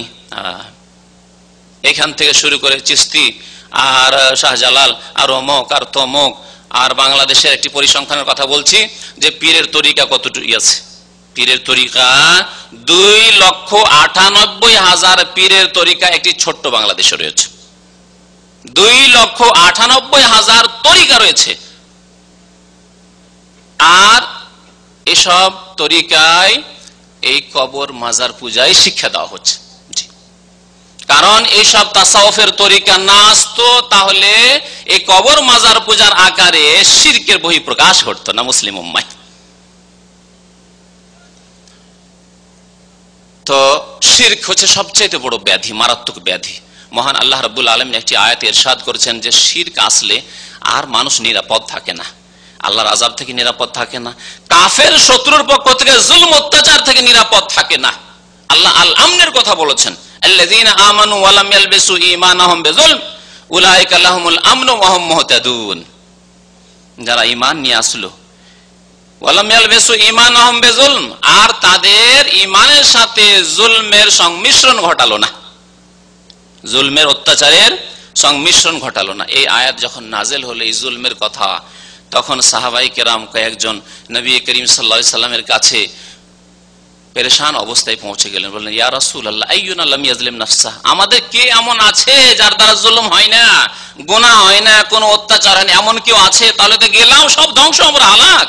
এখান থেকে শুরু করে চিস্তি আর শাহজালাল আর অমক আর তমক। আর বাংলাদেশের একটি পরিসংখ্যানের কথা বলছি যে পীরের তরিকা কতটুকু আছে। পীরের তরিকা দুই লক্ষ আটানব্বই হাজার পীরের তরিকা একটি ছোট্ট বাংলাদেশে রয়েছে। দুই লক্ষ আটানব্বই হাজার তরিকা রয়েছে। আর এসব তরিকায় এই কবর মাজার পূজায় শিক্ষা দেওয়া হচ্ছে। কারণ এইসব তাসাউফের তরিকা না আসতো তাহলে এই কবর মাজার পূজার আকারে শিরকের বহিঃপ্রকাশ ঘটতো না মুসলিম উম্মায়। তো শিরক হচ্ছে সবচেয়ে বড় ব্যাধি, মারাত্মক ব্যাধি। মহান আল্লাহ রাব্বুল আলামিন একটি আয়াতে ইরশাদ করেছেন যে শিরক আসলে আর মানুষ নিরাপদ থাকে না, আল্লাহর আযাব থেকে নিরাপদ থাকে না, কাফের শত্রুর পক্ষ থেকে জুলম অত্যাচার থেকে নিরাপদ থাকে না। আল্লাহ আল আমনের কথা বলেছেন, আল্লাযীনা আমানু ওয়া লাম ইয়ালবিসু ঈমানাহুম বিযুলম উলাইকা লাহুমুল আমনু ওয়া হুম মুহতাদুন। যারা ঈমান নিয়ে আসলো, ওয়া লাম ইয়ালবিসু ঈমানাহুম বিযুলম, আর তাদের ঈমানের সাথে জুলমের সংমিশ্রণ ঘটালো না, জুলমের অত্যাচারের সংমিশ্রণ ঘটালো না। এই আয়াত যখন নাজেল হলো এই জুলমের কথা, তখন সাহাবাই কেরাম কয়েকজন নবী করিম সাল্লাল্লাহু আলাইহি সাল্লামের কাছে পেরেশান অবস্থায় পৌঁছে গেলেন। বললেন, ইয়া রাসূলুল্লাহ আইয়ুনা লাম ইয়াজলিম নাফসা, আমাদের কে এমন আছে যার দ্বারা জুলম হয় না, গুনাহ হয় না, কোনো অত্যাচার হয় না, এমন কেউ আছে? তাহলে তো গেলাম সব ধ্বংস, আমরা হালাক।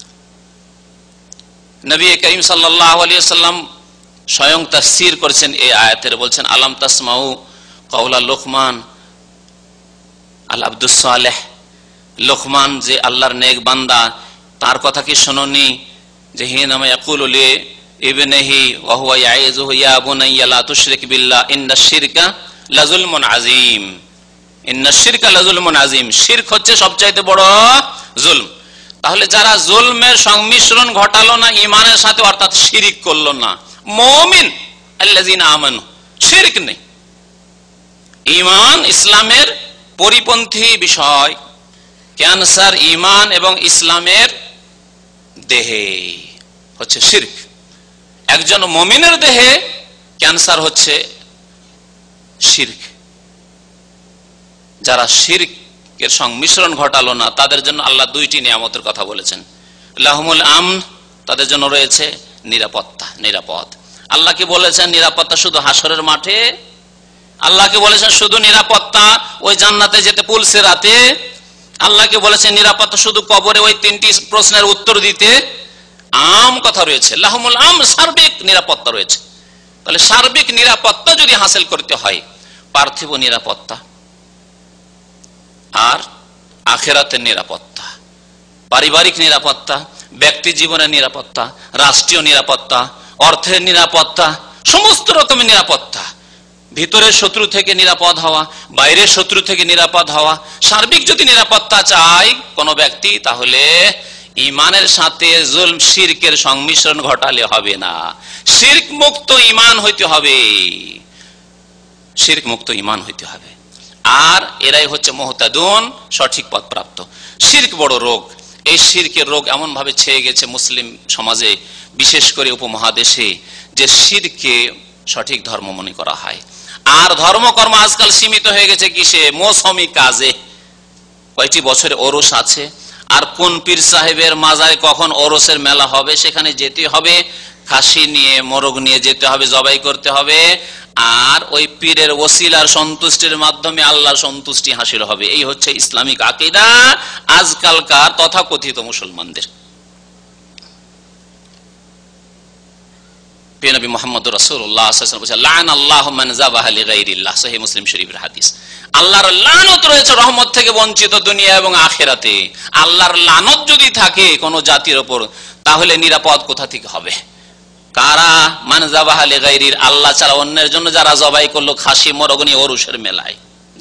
নবী করিম সাল্লাল্লাহু আলাইহি সাল্লাম স্বয়ং তাফসীর করেছেন এই আয়াতের, বলছেন আলাম তাসমাউ কাওলা লোকমান আল আব্দুস সালেহ, লোকমান যে আল্লাহর নেক বান্দা, তার কথা কি শুনোনি? যে হিনামা ইয়াকুলু লি ইবনিহি ওয়া হুয়া ইয়াইযুহু ইয়া বুনাইয়া লা তুশরিক বিল্লাহ ইন্নাশ শিরকা লাযুলমুন আযীম, ইন্নাশ শিরকা লাযুলমুন আযীম। শিরক হচ্ছে সবচাইতে বড় জুলম। তাহলে যারা জুলমের সংমিশ্রণ ঘটালো না ঈমানের সাথে, অর্থাৎ শিরক করলো না, মুমিন আল্লাযীনা আমানু, শিরক নেই, ঈমান ইসলামের পরিপন্থী বিষয়। ক্যান্সার ঈমান এবং ইসলামের দেহে হচ্ছে শিরক। একজন মুমিনের দেহে ক্যান্সার হচ্ছে শিরক। যারা শিরকের সংমিশ্রণ ঘটালো না তাদের জন্য আল্লাহ দুইটি নিয়ামতের কথা বলেছেন। লাহুমুল আমন, তাদের জন্য রয়েছে নিরাপত্তা, নিরাপদ। আল্লাহকে বলেছেন নিরাপত্তা শুধু হাসরের মাঠে, আল্লাহকে বলেছেন শুধু নিরাপত্তা ওই জান্নাতে যেতে পুল সিরাতে, আল্লাহকে বলেছেন নিরাপত্তা শুধু কবরে ওই তিনটি প্রশ্নের উত্তর দিতে। আম কথা রয়েছে, লাহুমুল আম, সার্বিক নিরাপত্তা রয়েছে। তাহলে সার্বিক নিরাপত্তা যদি হাসিল করতে হয়, পার্থিব নিরাপত্তা আর আখিরাতের নিরাপত্তা, পারিবারিক নিরাপত্তা, ব্যক্তি জীবনের নিরাপত্তা, রাষ্ট্রীয় নিরাপত্তা, অর্থের নিরাপত্তা, সমস্ত রকমের নিরাপত্তা, ভিতরের শত্রু থেকে নিরাপদ হওয়া, বাইরের শত্রু থেকে নিরাপদ হওয়া, সার্বিক যদি নিরাপত্তা চায় কোন ব্যক্তি, তাহলে ঈমানের সাথে জুলম শিরকের সংমিশ্রণ ঘটালে হবে না, শিরক মুক্ত ঈমান হইতে হবে, শিরক মুক্ত ঈমান হইতে হবে। আর এরাই হচ্ছে মুহতাদুন, সঠিক পথ প্রাপ্ত। শিরক বড় রোগ। এই শিরকের রোগ এমন ভাবে ছেয়ে গেছে মুসলিম সমাজে, বিশেষ করে উপমহাদেশে, যে শিরকে সঠিক ধর্ম মনে করা হয়। আর ধর্মকর্ম আজকাল সীমিত হয়ে গেছে কিসে? মৌসুমি কাজে। কয়টি বছরে ওরস আছে, আর কোন পীর সাহেবের মাজারে কখন ওরসের মেলা হবে সেখানে যেতে হবে, খাসি নিয়ে মোরগ নিয়ে যেতে হবে, জবাই করতে হবে, আর ওই পীরের ওসিলার সন্তুষ্টির মাধ্যমে আল্লাহর সন্তুষ্টি হাসিল হবে। এই হচ্ছে ইসলামিক আকীদা আজকালকার তথাকথিত মুসলমানদের। নবী মুহাম্মদ রাসূলুল্লাহ সাল্লাল্লাহু আলাইহি ওয়াসাল্লাম বলেছেন, লা'নাল্লাহু মান যাবাহা লিগাইরিল্লাহ, সহিহ মুসলিম শরীফের হাদিস। আল্লাহর লানত রয়েছে রহমত থেকে বঞ্চিত দুনিয়া এবং আখিরাতে। আল্লাহর লানত যদি থাকে কোন জাতির উপর, তাহলে নিরাপদ কোথা থেকে হবে? কারা? মান যাবাহা লিগাইরির, আল্লাহ ছাড়া অন্যের জন্য যারা জবাই করলো খাসি মোরগ নিয়ে ওরসের মেলায়।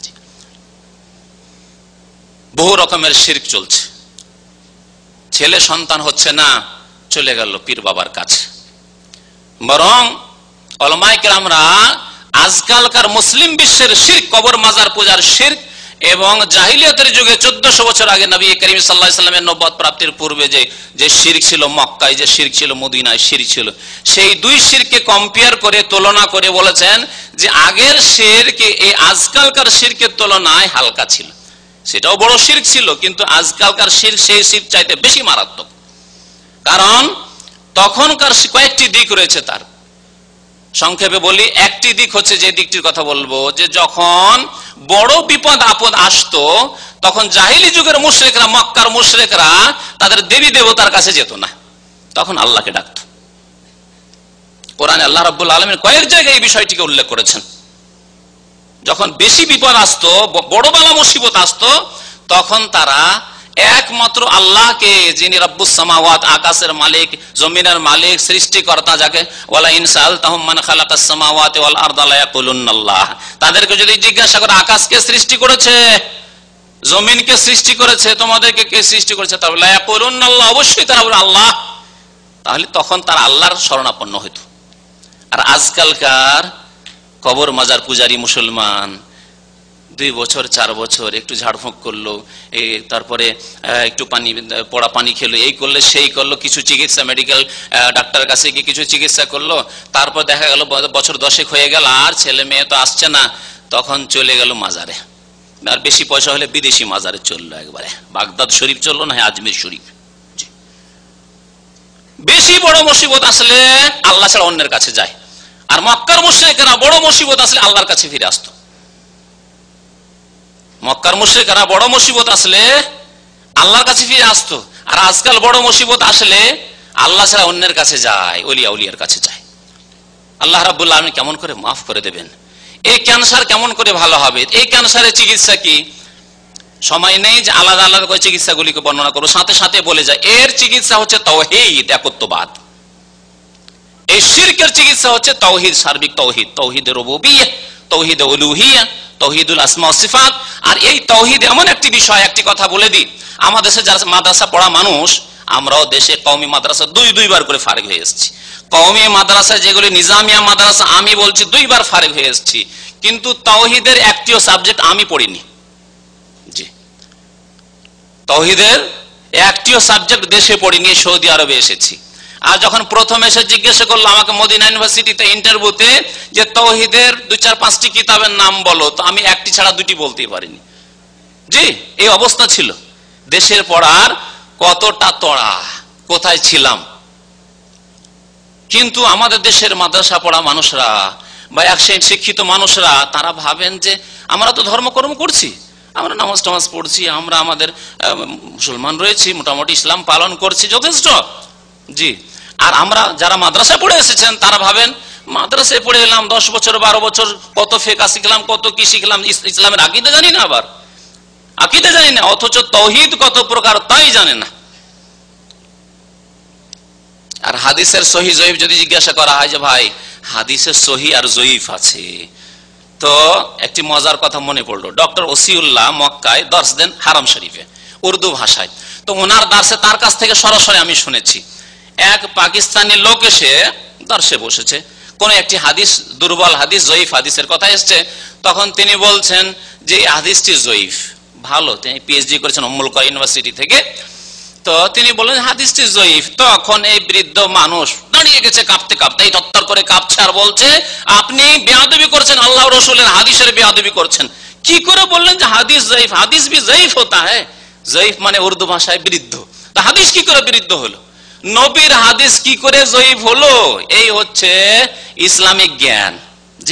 বহু রকমের শিরক চলছে। ছেলে সন্তান হচ্ছে না, চলে গেল পীর বাবার কাছে। বরং উলামায়ে কেরামরা আজকালকার মুসলিম বিশ্বের শিরক, কবর মাজার পূজার শিরক, এবং জাহিলিয়াতের যুগে চোদ্দশো বছর আগে নবী করিম সাল্লাল্লাহু আলাইহি ওয়াসাল্লামের নবুয়ত প্রাপ্তির পূর্বে যে যে শিরক ছিল মক্কায়, যে শিরক ছিল মদিনায় শিরক ছিল, সেই দুই শিরককে কম্পেয়ার করে, তুলনা করে বলেছেন যে আগের শিরক এই আজকালকার শিরকের তুলনায় হালকা ছিল। সেটাও বড় শিরক ছিল, কিন্তু আজকালকার শিরক সেই শিরক চাইতে বেশি মারাত্মক। কারণ তখনকার কয়েকটি দিক রয়েছে তার। সংক্ষেপে বলি, একটি দিক হচ্ছে, যে দিকটির কথা বলবো, যে যখন বড় বিপদ আপদ আসতো, তখন জাহিলি যুগের মুশরিকরা, মক্কার মুশরিকরা তাদের দেবী দেবতার কাছে যেত না, তখন আল্লাহকে ডাকত। কোরআনে আল্লাহ রাব্বুল আলামিন কয়েক জায়গায় এই বিষয়টিকে উল্লেখ করেছেন। যখন বেশি বিপদ আসতো, বড় বালা মুসিবত আসতো, তখন তারা একমাত্র আল্লাহকে, যিনি রব্বুস সামাওয়াত, আকাশের মালিক, জমিনের মালিক, সৃষ্টিকর্তা, যাকে ওয়ালা ইন সাআলতাহুম মান খালাকাস সামাওয়াতি ওয়াল আরদা লা ইয়াকুলুনাল্লাহ, তাদেরকে যদি জিজ্ঞাসা করে আকাশকে সৃষ্টি করেছে, জমিনকে সৃষ্টি করেছে, তোমাদেরকে কে সৃষ্টি করেছে, তাহলে লা ইয়াকুলুনাল্লাহ, অবশ্যই তারা বলবে আল্লাহ। তাহলে তখন তারা আল্লাহর শরণাপন্ন হইত। আর আজকালকার কবর মাজার পূজারী মুসলমান দুই বছর চার বছর একটু ঝাড়ফুঁক করলো, এই তারপরে একটু পানি পড়া পানি খেলো, এই করলে সেই করলো, কিছু চিকিৎসা মেডিকেল ডাক্তারের কাছে গিয়ে কিছু চিকিৎসা করলো, তারপর দেখা গেল বছর দশেক হয়ে গেল আর ছেলে মেয়ে তো আসছে না, তখন চলে গেল মাজারে। আর বেশি পয়সা হলে বিদেশি মাজারে চললো, একবারে বাগদাদ শরীফ চললো, না আজমির শরীফ। বেশি বড় মুসিবত আসলে আল্লাহ ছাড়া অন্যের কাছে যায়। আর মক্কার মুশরিকরা বড় মুসিবত আসলে আল্লাহর কাছে ফিরে আসতো। মক্কার মুশরিকরা বড় মুসিবত আসলে আল্লাহর কাছে ফিরে আসতো। আর আজকাল বড় মুসিবত আসলে আল্লাহ ছাড়া অন্যের কাছে যায়, ওলিয়া উলিয়ার কাছে যায়। আল্লাহ রাব্বুল আলামিন কেমন করে মাফ করে দেবেন? এই ক্যান্সার কেমন করে ভালো হবে? এই ক্যান্সারের চিকিৎসা কি? সময় নেই যে আলাদা আলাদা করে চিকিৎসাগুলিকে বর্ণনা করবো, সাথে সাথে বলে যায় এর চিকিৎসা হচ্ছে তাওহীদ, একত্ববাদ। এই শিরকের চিকিৎসা হচ্ছে তাওহীদ, সার্বিক তাওহীদ, তাওহীদে রুবুবিয়্যাহ, তাওহীদে উলুহিয়্যাহ, তাওহীদুল আসমা ওয়াস সিফাত। আর এই তাওহীদ এমন একটি বিষয়, একটি কথা বলে দিই, আমাদের দেশে যারা মাদ্রাসা পড়া মানুষ, আমরাও দেশে কওমি মাদ্রাসা দুই দুইবার করে ফারেক হয়ে এসেছি। কওমি মাদ্রাসা যেগুলি নিজামিয়া মাদ্রাসা, আমি বলছি দুইবার ফারেক হয়ে এসেছি, কিন্তু তাওহীদের একটিও সাবজেক্ট আমি পড়িনি। জি, তাওহীদের একটিও সাবজেক্ট দেশে পড়িনি, সৌদি আরবে এসেছি। আর যখন প্রথম এসে জিজ্ঞাসা করলো আমাকে মদিনা ইউনিভার্সিটিতে ইন্টারভিউতে যে তাওহীদের দুই চার পাঁচটি কিতাবের নাম বলো, তো আমি একটি ছাড়া দুটি বলতেই পারিনি। জি, এই অবস্থা ছিল। দেশের পড়ার কতটা তড়া, কোথায় ছিলাম। কিন্তু আমাদের দেশের মাদ্রাসা পড়া মানুষরা বা এক শিক্ষিত মানুষরা, তারা ভাবেন যে আমরা তো ধর্মকর্ম করছি, আমরা নামাজ টামাজ পড়ছি, আমরা আমাদের মুসলমান রয়েছি, মোটামুটি ইসলাম পালন করছি, যথেষ্ট। জি, আর আমরা যারা মাদ্রাসায় পড়ে এসেছেন তারা ভাবেন মাদ্রাসায় পড়ে এলাম দশ বছর বারো বছর, কত ফিকহ শিখলাম, কত কি শিখলাম, ইসলামের আকীদা জানি না, আবার আকীদা জানি না, অথচ তাওহীদ কত প্রকার তাই জানে না। আর হাদিসের সহিহ জয়ীফ যদি জিজ্ঞাসা করা হয় যে ভাই হাদিসের সহিহ আর জয়ীফ আছে, তো একটি মজার কথা মনে পড়লো। ডক্টর ওসিউল্লাহ মক্কায় দর্শ দেন হারাম শরীফে, উর্দু ভাষায়। তো ওনার দর্শে তার কাছ থেকে সরাসরি আমি শুনেছি, এক পাকিস্তানি লোক এসে দর্শে বসেছে, কোন একটি হাদিস, দুর্বল হাদিস, জয়ীফ হাদিসের কথা এসছে, তখন তিনি বলছেন যে এই হাদিসটি জয়ীফ। ভালো, তিনি পিএইচডি করেছেন উম্মুল কুরা ইউনিভার্সিটি থেকে। তো তিনি বললেন হাদিসটি জয়ীফ। তখন এই বৃদ্ধ মানুষ দাঁড়িয়ে গেছে কাঁপতে কাঁপতে, এই তত্তর করে কাঁপছে আর বলছে আপনি বেয়াদবি করছেন, আল্লাহ রাসূলের হাদিসের বেয়াদবি করছেন। কি করে বললেন যে হাদিস জয়ীফ? হাদিস ভি জয়ীফ হতা হ্যায়। জয়ীফ মানে উর্দু ভাষায় বৃদ্ধ। তা হাদিস কি করে বৃদ্ধ হলো? নবীর হাদিস কি করে জয়ীফ হলো? এই হচ্ছে ইসলামিক জ্ঞান। জি,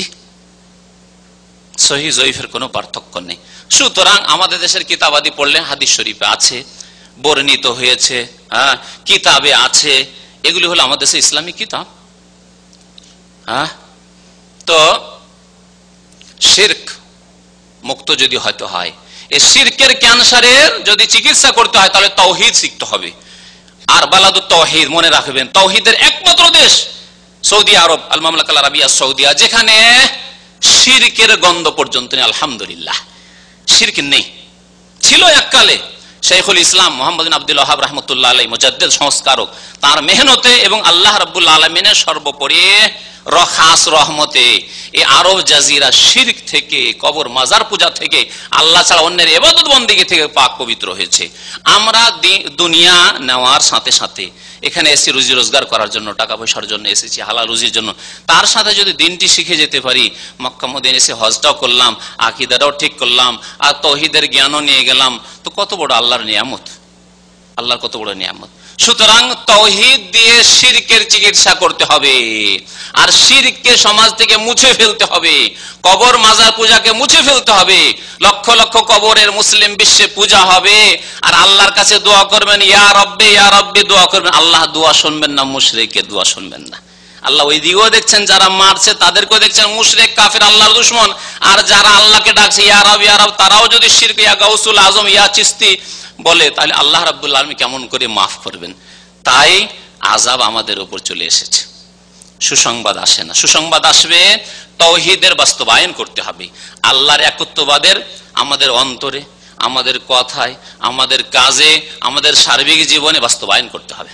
সহিহ জয়ীফের কোনো পার্থক্য নেই। সুতরাং আমাদের দেশের কিতাবাদি পড়লে হাদিস শরীফে আছে, বর্ণিত হয়েছে, হ্যাঁ, কিতাবে আছে, এগুলি হলো আমাদের দেশে ইসলামিক কিতাব। হ্যাঁ, তো শিরক মুক্ত যদি হয়তো হয়, এই শিরকের ক্যান্সারের যদি চিকিৎসা করতে হয় তাহলে তাওহীদ শিখতে হবে। আর বালাদুত তাওহীদ, মনে রাখবেন, তাওহীদের একমাত্র দেশ সৌদি আরব, আল মামলাকা আল আরাবিয়া সৌদিয়া, যেখানে শিরকের গন্ধ পর্যন্ত নেই। আলহামদুলিল্লাহ, শিরক নেই। ছিল এককালে শাইখুল ইসলাম মুহাম্মদ বিন আব্দুল ওয়াহাব রাহমাতুল্লাহ আলাইহি, মুজাদ্দিদ, সংস্কারক, তার মেহনতে এবং আল্লাহ রাব্বুল আলামিনের সর্বোপরি রখাস রহমতে এই আরব জাজিরা শিরক থেকে, কবর মাজার পূজা থেকে, আল্লাহ ছাড়া অন্যের ইবাদত বন্দেগী থেকে পাক পবিত্র হয়েছে। আমরা দুনিয়া নেওয়ার সাথে সাথে এখানে এসেছি রুজি রোজগার করার জন্য, টাকা পয়সার জন্য এসেছি, হালাল রুজির জন্য। তার সাথে যদি দিনটি শিখে যেতে পারি, মক্কা মদিনা এসে হজটাও করলাম, আকীদাটাও ঠিক করলাম, আর তাওহীদের জ্ঞানও নিয়ে গেলাম, তো কত বড় আল্লাহর নিয়ামত, আল্লাহর কত বড় নিয়ামত। সুতরাং তাওহীদ দিয়ে শিরকের চিকিৎসা করতে হবে, আর শিরককে সমাজ থেকে মুছে ফেলতে হবে, কবর মাজার পূজাকে মুছে ফেলতে হবে। লক্ষ লক্ষ কবরের মুসলিম বিশ্বে পূজা হবে, আর আল্লাহর কাছে দোয়া করবেন, ইয়া রব্বি ইয়া রব্বি দোয়া করবেন, আল্লাহ দোয়া শুনবেন না, মুশরিকের দোয়া শুনবেন না। আল্লাহ ওই দিকেও দেখছেন, যারা মারছে তাদেরকেও দেখছেন মুশরিক কাফির আল্লাহর দুশমন, আর যারা আল্লাহকে ডাকছে ইয়া রব ইয়া রব, তারাও যদি শিরক ইয়া গাউসুল আজম ইয়া চিস্তি বলে, তাহলে আল্লাহ রাব্বুল আলামিন কেমন করে মাফ করবেন? তাই আযাব আমাদের উপর চলে এসেছে, সুসংবাদ আসে না। সুসংবাদ আসবে, তাওহীদের বাস্তবায়ন করতে হবে, আল্লাহর একত্ববাদের আমাদের অন্তরে, আমাদের কথায়, আমাদের কাজে, আমাদের সার্বিক জীবনে বাস্তবায়ন করতে হবে।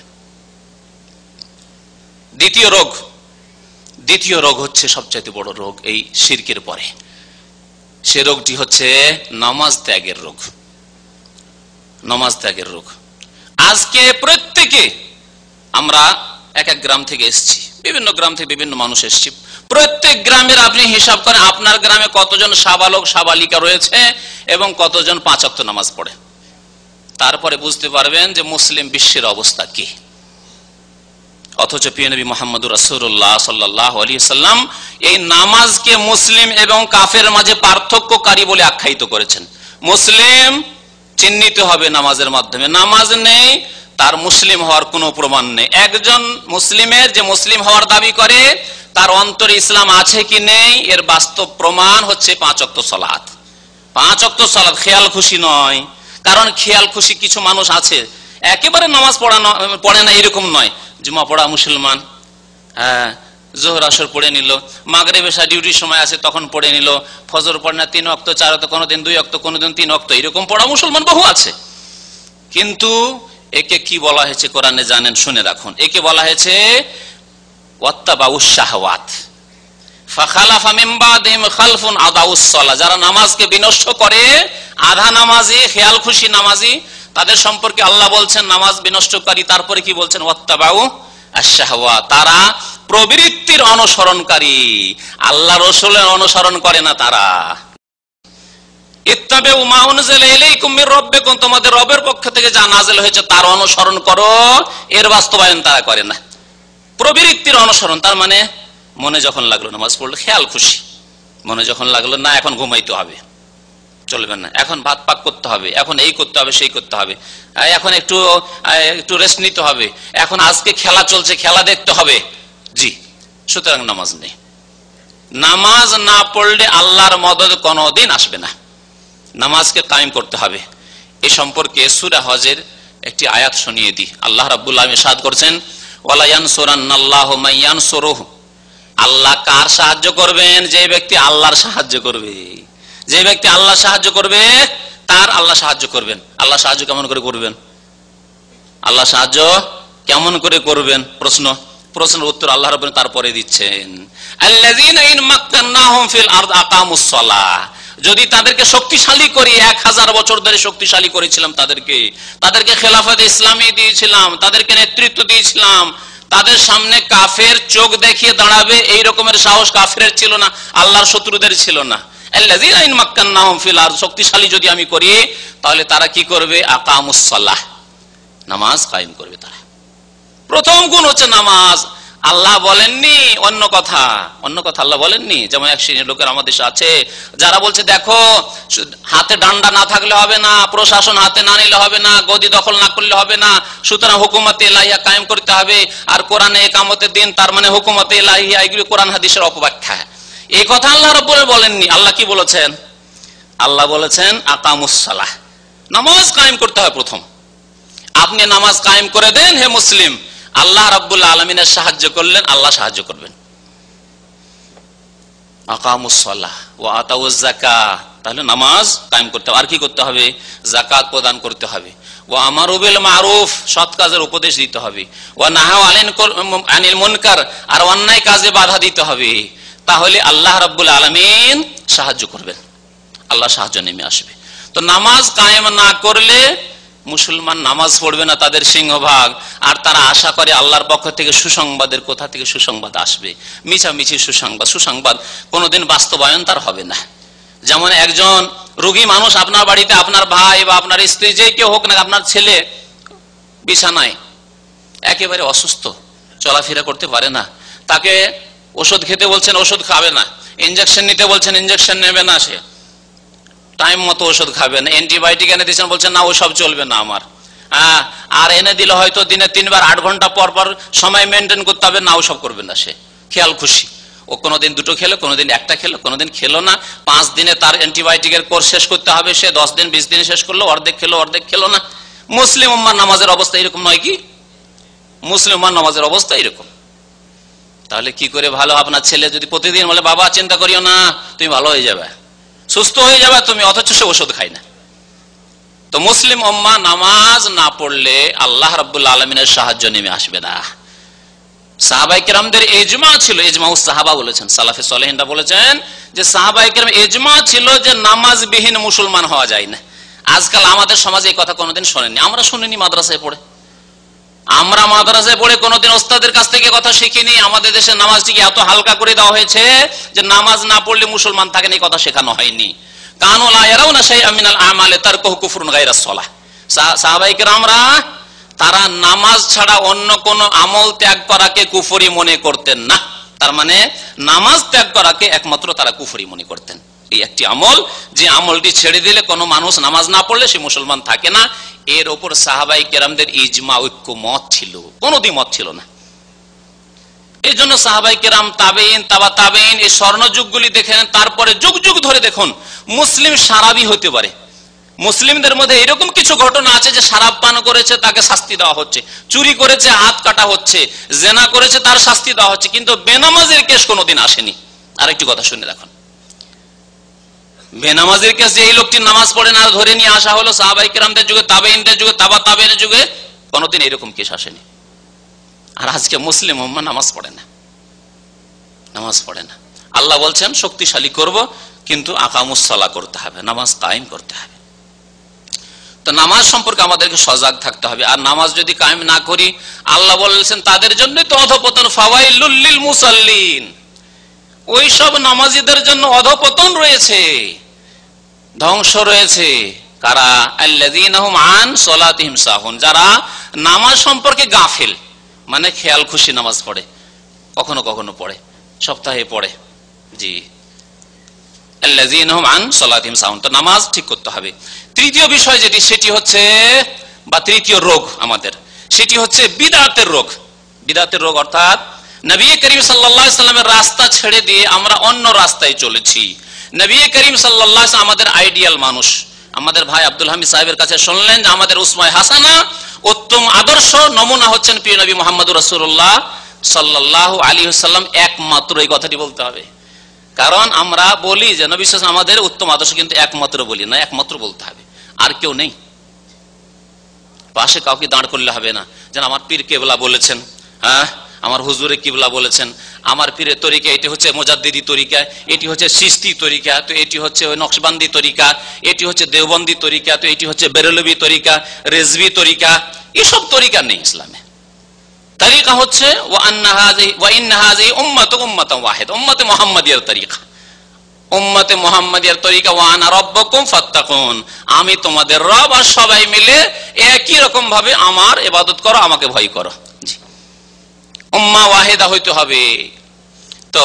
দ্বিতীয় রোগ, দ্বিতীয় রোগ হচ্ছে সবচাইতে বড় রোগ এই শিরকের পরে, সে রোগটি হচ্ছে নামাজ ত্যাগের রোগ। নামাজ ত্যাগের রোগ। আজকে প্রত্যেকে, আমরা এক এক গ্রাম থেকে এসেছি, বিভিন্ন গ্রাম থেকে বিভিন্ন মানুষ এসেছি, প্রত্যেক গ্রামের আপনি হিসাব করেন আপনার গ্রামে কতজন সাবালক সাবালিকা রয়েছে এবং কতজন পাঁচ ওয়াক্ত নামাজ পড়ে, তারপরে বুঝতে পারবেন যে মুসলিম বিশ্বের অবস্থা কি। অথচ প্রিয় নবী মুহাম্মদুর রাসূলুল্লাহ সাল্লাল্লাহু আলাইহি ওয়াসাল্লাম এই নামাজকে মুসলিম এবং কাফের মাঝে পার্থক্যকারী বলে আখ্যায়িত করেছেন। মুসলিম চিহ্নিত হবে নামাজের মাধ্যমে, নামাজ নেই তার মুসলিম হওয়ার কোনো প্রমাণ নেই। একজন মুসলিমের যে মুসলিম হওয়ার দাবি করে, তার অন্তরে ইসলাম আছে কি নেই এর বাস্তব প্রমাণ হচ্ছে পাঁচ ওয়াক্ত সালাত। পাঁচ ওয়াক্ত সালাত খেয়াল খুশি নয়, কারণ খেয়াল খুশি কিছু মানুষ আছে একেবারে নামাজ পড়া পড়ে না এরকম নয়, জুমা পড়া মুসলমান, হ্যাঁ জোহর আসর পড়ে নিল, মাগরিব এশা ডিউটির সময় আছে তখন পড়ে নিল, ফজর পড়ে না তিন ওয়াক্ত চার ওয়াক্ত, কোনোদিন দুই ওয়াক্ত কোনোদিন তিন ওয়াক্ত, এরকম পড়া মুসলমান বহু আছে। কিন্তু একে কি বলা হয়েছে কোরআনে জানেন? শুনে রাখুন, একে বলা হয়েছে ওয়াত্তাবাউশ শাহওয়াত ফাখালাফা মিন বাদিহিম খালফুন আদাউস সালাহ। যারা নামাজকে বিনষ্ট করে, আধা নামাজি, খেয়াল খুশি নামাজি, তাদের সম্পর্কে আল্লাহ বলছেন নামাজ বিনষ্টকারী। তারপরে কি বলছেন? ওয়াত্তাবাউ আশ-শাহওয়াত, তারা প্রবৃত্তির অনুসরণকারী, আল্লাহ রাসূলের অনুসরণ করে না তারা। ইত্তাবিউ মা উনজিলা ইলাইকুম মির রাব্বিকুম, তোমাদের রবের পক্ষ থেকে যা নাযিল হয়েছে তার অনুসরণ করো, এর বাস্তবায়ন তারা করে না। প্রবৃত্তির অনুসরণ, তার মানে মনে যখন লাগলো নামাজ পড়লো খেয়াল খুশি, মনে যখন লাগলো না এখন ঘুমাইতে হবে, চলবে না, এখন ভাত পাক করতে হবে, এখন এই করতে হবে সেই করতে হবে, এখন একটু একটু রেস্ট নিতে হবে, এখন আজকে খেলা চলছে খেলা দেখতে হবে, জি, সুতরাং নামাজ নেই। নামাজ না পড়লে আল্লাহর মদদ কোনোদিন আসবে না। নামাজকে কায়েম করতে হবে। এ সম্পর্কে সূরা হজের একটি আয়াত শুনিয়ে দিই। আল্লাহ রাব্বুল আলামিন ইরশাদ করেছেন, ওয়ালা ইয়ানসুরান্নাল্লাহু মান ইয়ানসুরুহু, আল্লাহ কার সাহায্য করবেন? যে ব্যক্তি আল্লাহর সাহায্য করবে, যে ব্যক্তি আল্লাহ সাহায্য করবে তার আল্লাহ সাহায্য করবেন। আল্লাহ সাহায্য কেমন করে করবেন? আল্লাহ সাহায্য কেমন করে করবেন? প্রশ্ন, প্রশ্নের উত্তর আল্লাহ রাব্বুল তারপরে দিচ্ছেন, আল্লাযীনা ইন মাক্কান্নাহুম ফিল আরদ আকামুস সালাহ, যদি তাদেরকে শক্তিশালী করি, এক হাজার বছর ধরে শক্তিশালী করেছিলাম তাদেরকে, তাদেরকে খেলাফত ইসলামী দিয়েছিলাম, তাদেরকে নেতৃত্ব দিয়েছিলাম, তাদের সামনে কাফের চোখ দেখিয়ে দাঁড়াবে এই রকমের সাহস কাফেরের ছিল না, আল্লাহর শত্রুদের ছিল না। আল্লাযীনা ইন মাক্কান্নাহুম ফিল আরদ, শক্তিশালী যদি আমি করি তাহলে তারা কি করবে? আকামুস সালাহ, নামাজ কায়েম করবে তারা। প্রথম গুণ হচ্ছে নামাজ। আল্লাহ বলেননি অন্য কথা, অন্য কথা আল্লাহ বলেননি। যেমন এক শ্রেণীর লোকের আমাদের দেশে আছে যারা বলছে দেখো হাতে ডান্ডা না থাকলে হবে না, প্রশাসন হাতে না নিলে হবে না, গদি দখল না করলে হবে না, সুতরাং হুকুমতে ইলাহিয়া কায়েম করতে হবে, আর কোরআনে একামতের দিন তার মানে হুকুমতে ইলাহিয়া, এগুলো কোরআন হাদিসের অপব্যাখ্যা। এই কথা আল্লাহ রাব্বুল বলেননি। আল্লাহ কি বলেছেন? আল্লাহ বলেছেন আকামুস সালাহ, নামাজ কায়েম করতে হয় প্রথম। আপনি নামাজ কায়েম করে দেন হে মুসলিম, আল্লাহ রাব্বুল আলামিনের সাহায্য করলেন, আল্লাহ সাহায্য করবেন। আকামুস সালাহ ওয়া আতাউজ যাকাত, তাহলে নামাজ কায়েম করতে হবে। আর কি করতে হবে? যাকাত প্রদান করতে হবে। ওয়া আমারু বিল মারুফ, সৎ কাজের উপদেশ দিতে হবে। ওয়া নাহাউ আনিল মুনকার, আর অন্যায় কাজে বাধা দিতে হবে। তাহলে আল্লাহ রাব্বুল আলামিন সাহায্য করবেন, আল্লাহ সাহায্য নেমে আসবে। তো নামাজ কায়েম না করলে মুসলমান নামাজ পড়বে না তাদের সিংহভাগ, আর তারা আশা করে আল্লাহর পক্ষ থেকে সুসংবাদের, কোথা থেকে সুসংবাদ আসবে? মিছামিছি সুসংবাদ, সুসংবাদ কোনোদিন বাস্তবায়ন তার হবে না। যেমন একজন রোগী মানুষ আপনার বাড়িতে, আপনার ভাই বা আপনার স্ত্রী, যে কেউ হোক না, আপনার ছেলে বিছানায় একেবারে অসুস্থ, চলাফেরা করতে পারে না, তাকে ওষুধ খেতে বলছেন, ওষুধ খাবে না, ইঞ্জেকশন নিতে বলছেন, ইঞ্জেকশন নেবে না, সে টাইম মতো ওষুধ খাবে না, অ্যান্টিবায়োটিক এনে দিচ্ছেন, বলছেন না ওসব চলবে না আমার, হ্যাঁ আর এনে দিলে হয়তো দিনে তিনবার আট ঘন্টা পর পর সময় মেনটেন করতে হবে, না ওসব করবে না, সে খেয়াল খুশি। ও কোনোদিন দুটো খেলো, কোনোদিন একটা খেলো, কোনোদিন খেলো না, পাঁচ দিনে তার অ্যান্টিবায়োটিকের কোর্স শেষ করতে হবে, সে দশ দিন বিশ দিনে শেষ করলো, অর্ধেক খেলো অর্ধেক খেলো না। মুসলিম উম্মার নামাজের অবস্থা এরকম নয় কি? মুসলিম উম্মার নামাজের অবস্থা এরকম। তাহলে কি করে ভালো? আপনার ছেলে যদি প্রতিদিন বলে বাবা চিন্তা করিও না, তুমি ভালো হয়ে যাবে, সুস্থ হয়ে যাবে তুমি, অথচ সে ওষুধ খায় না। তো মুসলিম উম্মাহ নামাজ না পড়লে আল্লাহ রাব্বুল আলামিনের সাহায্য নেমে আসবে না। সাহাবায়ে কেরামদের ইজমা ছিল, ইজমাউস সাহাবা বলেছেন, সালাফে সালেহিনরা বলেছেন যে সাহাবায়ে কেরাম ইজমা ছিল যে নামাজবিহীন মুসলমান হওয়া যায় না। আজকাল আমাদের সমাজে এই কথা কোনোদিন শোনেননি, আমরা শুনিনি মাদ্রাসায় পড়ে, আমরা মাদ্রাসায় পড়ে কোনোদিন ওস্তাদের কাছ থেকে কথা শিখিনি। আমাদের দেশে নামাজটিকে এত হালকা করে দেওয়া হয়েছে যে নামাজ না পড়লে মুসলমান থাকেন, এই কথা শেখানো হয়নি। কানু লা ইয়ারাউনা শাইআম মিনাল আমালি তারকুহু কুফরুন গায়রাস সালাহ। সাহাবায়ে কেরামরা তারা নামাজ ছাড়া অন্য কোন আমল ত্যাগ করাকে কুফরি মনে করতেন না। তার মানে নামাজ ত্যাগ করাকে একমাত্র তারা কুফরি মনে করতেন। এই একটি আমল, যে আমলটি ছেড়ে দিলে কোনো মানুষ নামাজ না পড়লে সে মুসলমান থাকে না, এর ওপর সাহাবায়ে কেরামদের ইজমা, ঐক্য মত ছিল, কোনো দ্বিমত ছিল না। এই জন্য সাহাবায়ে কেরাম, তাবেঈন, তাবা তাবেঈন, এই স্বর্ণযুগগুলি দেখেন, তারপরে যুগ যুগ ধরে দেখুন মুসলিম সারাবি হতে পারে। মুসলিমদের মধ্যে এরকম কিছু ঘটনা আছে যে শরাব পান করেছে তাকে শাস্তি দেওয়া হচ্ছে, চুরি করেছে হাত কাটা হচ্ছে, জেনা করেছে তার শাস্তি দেওয়া হচ্ছে, কিন্তু বেনামাজের কেস কোনোদিন আসেনি। আরেকটি কথা শুনে দেখুন, বেনামাজের কেস যে এই লোকটি নামাজ পড়ে না ধরে নিয়ে আসা হলো, সাহাবায়ে কেরামদের যুগে, তাবেঈনদের যুগে, তাবা তাবেঈনের যুগে কোনোদিন এরকম কেস আসেনি। আর আজকে মুসলিম উম্মাহ নামাজ পড়ে না, নামাজ পড়ে না। আল্লাহ বলছেন শক্তিশালী করব, কিন্তু আকামুস সালাহ করতে হবে, নামাজ কায়েম করতে হবে। তো নামাজ সম্পর্কে আমাদেরকে সজাগ থাকতে হবে। আর নামাজ যদি কায়েম না করি, আল্লাহ বলেছেন তাদের জন্য তো অধপতন, ফাওয়াইলুল লিল মুসাল্লিন, ওই সব নামাজীদের জন্য অধপতন রয়েছে, ধ্বংস রয়েছে। কারা? আল্লাযীনা হুম আন সালাতিহিম সাহুন, যারা নামাজ সম্পর্কে গাফিল, মানে খেয়াল খুশি নামাজ পড়ে, কখনো কখনো পড়ে, সপ্তাহে পড়ে, জি, আল্লাযীনা হুম আন সালাতিহিম সাহুন। তো নামাজ ঠিক করতে হবে। তৃতীয় বিষয় যেটি, সেটি হচ্ছে, বা তৃতীয় রোগ আমাদের, সেটি হচ্ছে বিদআতের রোগ। বিদআতের রোগ অর্থাৎ নবী করিম সাল্লাল্লাহু আলাইহি সাল্লামের রাস্তা ছেড়ে দিয়ে আমরা অন্য রাস্তায় চলেছি। নবী করিম সাল্লাল্লাহু আলাইহি ওয়াসাল্লাম আমাদের আইডিয়াল মানুষ। আমাদের ভাই আব্দুল হামিদ সাহেবের কাছে শুনলেন যে আমাদের উসওয়ায়ে হাসানা, উত্তম আদর্শ নমুনা হচ্ছেন প্রিয় নবী মুহাম্মদুর রাসূলুল্লাহ সাল্লাল্লাহু আলাইহি ওয়াসাল্লাম। একমাত্র এই কথাটি বলতে হবে, কারণ আমরা বলি যে নবী সাল্লাল্লাহু আলাইহি ওয়াসাল্লাম আমাদের উত্তম আদর্শ, কিন্তু একমাত্র বলি না, একমাত্র বলতে হবে। আর কেউ নেই, পাশে কাউকে দাঁড় করলে হবে না, যেন আমার পীর কেবলা বলেছেন, হ্যাঁ আমার হুজুরে কিবলা বলেছেন, আমার পীরের তরিকা এটি হচ্ছে মুজাদ্দিদি তরিকা, এটি হচ্ছে চিশতি তরিকা, তো এটি হচ্ছে নকশবন্দি তরিকা, এটি হচ্ছে দেওবন্দি তরিকা, তো এটি হচ্ছে বেরেলভি তরিকা, রেজভি তরিকা। এসব তরিকা নেই ইসলামে। তরিকা হচ্ছে ওয়া আন্না হাযিহি ওয়া ইন্না হাযিহি উম্মাতুকুম উম্মাতান ওয়াহিদা, উম্মতে মুহাম্মাদিয়ার তরিকা, উম্মতে মুহাম্মাদিয়ার তরিকা। ওয়া আনা রাব্বুকুম ফাত্তাকুন, আমি তোমাদের রব, আর সবাই মিলে একই রকম ভাবে আমার ইবাদত করো, আমাকে ভয় করো। জি, উম্মাহ ওয়াহিদা হইতে হবে। তো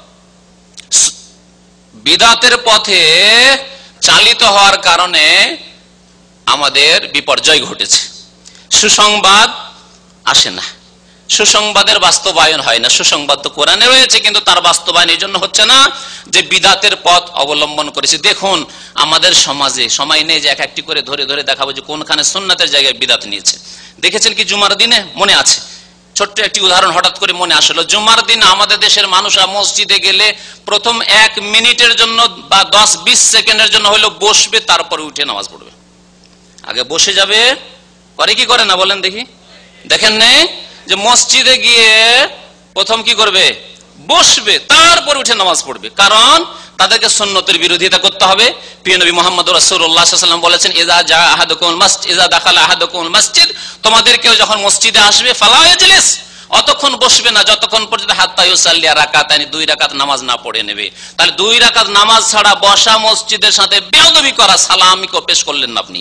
বিদআতের পথে চালিত হওয়ার কারণে আমাদের বিপর্যয় ঘটেছে। সুসংবাদ আসে না, সুসংবাদের বাস্তবায়ন হয় না। সুসংবাদ তো কোরআনে রয়েছে, কিন্তু তার বাস্তবায়ন এই জন্য হচ্ছে না যে বিদআতের পথ অবলম্বন করেছে। দেখুন আমাদের সমাজে সময় নেই যে এক একটি করে ধরে ধরে দেখাবো যে কোনখানে সুন্নাতের জায়গায় বিদআত নিয়েছে। দেখেছেন কি জুমার দিনে? মনে আছে, ছোট্ট একটি উদাহরণ হঠাৎ করে মনে আসলো। জুমার দিন আমাদের দেশের মানুষরা মসজিদে গেলে প্রথম এক মিনিটের জন্য বা দশ বিশ সেকেন্ডের জন্য হলো বসবে, তারপরে উঠে নামাজ পড়বে। আগে বসে যাবে, করে কি করে না বলেন দেখি? দেখেন নেই যে মসজিদে গিয়ে প্রথম কি করবে? বসবে, তারপর উঠে নামাজ পড়বে। কারণ তাদেরকে সুন্নতের বিরোধিতা করতে হবে। প্রিয় নবী মুহাম্মদ রাসূলুল্লাহ সাল্লাল্লাহু আলাইহি ওয়াসাল্লাম বলেছেন, ইযা জা আহাদুকুমুল মাসজিদ ইযা দাখালা আহাদুকুমুল মাসজিদ, তোমাদের কেউ যখন মসজিদে আসবে ফালা ইয়াজলিস, অতক্ষণ বসবে না যতক্ষণ পর্যন্ত হাত্তা ইউসাল্লি রাকাতানি, দুই রাকাত নামাজ না পড়ে নেবে। তাহলে দুই রাকাত নামাজ ছাড়া বসা মসজিদের সাথে বেয়াদবি করা, সালামি কো পেশ করলেন না আপনি,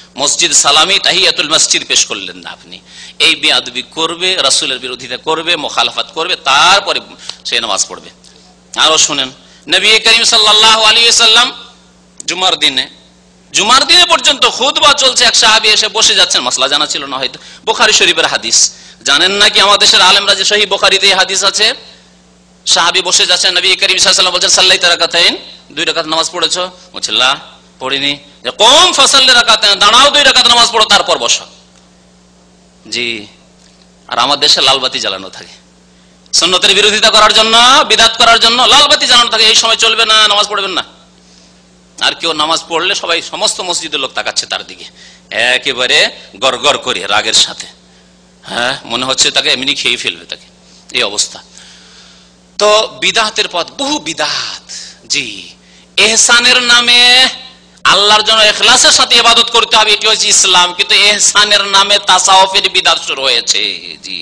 মসজিদ সালামি তাহিয়াতুল মসজিদ পেশ করলেন না আপনি। এই বেয়াদবি করবে, রাসূলের বিরোধিতা করবে, মুখালাফাত করবে, তারপরে সে নামাজ পড়বে। আরো শুনেন, নবী করিম সাল্লাল্লাহু আলাইহি ওয়াসাল্লাম জুমার দিনে জুমার দিনে পর্যন্ত খুতবা চলছে, এক সাহাবী এসে বসে যাচ্ছেন, মাসলা জানা ছিল না হয়তো, বুখারী শরীফের হাদিস। জানেন না কি আমাদের দেশের আলেমরা যে সহিহ বুখারীতে এই হাদিস আছে, সাহাবী বসে যাচ্ছেন, নবী করিম সাল্লাল্লাহু আলাইহি ওয়াসাল্লাম বলছেন সাল্লাইতা রাকাতাইন, দুই রাকাত নামাজ পড়েছো? বলছে লা, পড়িনি। যে কম ফাসাল্লি রাকাতাইন, দাঁড়াও দুই রাকাত নামাজ পড়ো তারপর বসো। জি, আর আমার দেশে লালবাতি জ্বালানো থাকে সুন্নতের বিরোধিতা করার জন্য, বিদআত করার জন্য লালবাতি জ্বালানো থাকে, এই সময় চলবে না, নামাজ পড়বেন না। আর কেউ নামাজ পড়লে সবাই, সমস্ত মসজিদের লোক তাকাচ্ছে তার দিকে একেবারে গড়গড় করে রাগের সাথে, হ্যাঁ মনে হচ্ছে তাকে এমনি খেয়ে ফেলবে তাকে, এই অবস্থা। তো বিদআতের পথ, বহু বিদআত। জি, ইহসানের নামে আল্লাহর জন্য ইখলাসের সাথে ইবাদত করতে হবে, এটি হচ্ছে ইসলাম। কিন্তু ইহসানের নামে তাসাউফের বিদআত শুরু হয়েছে। জি,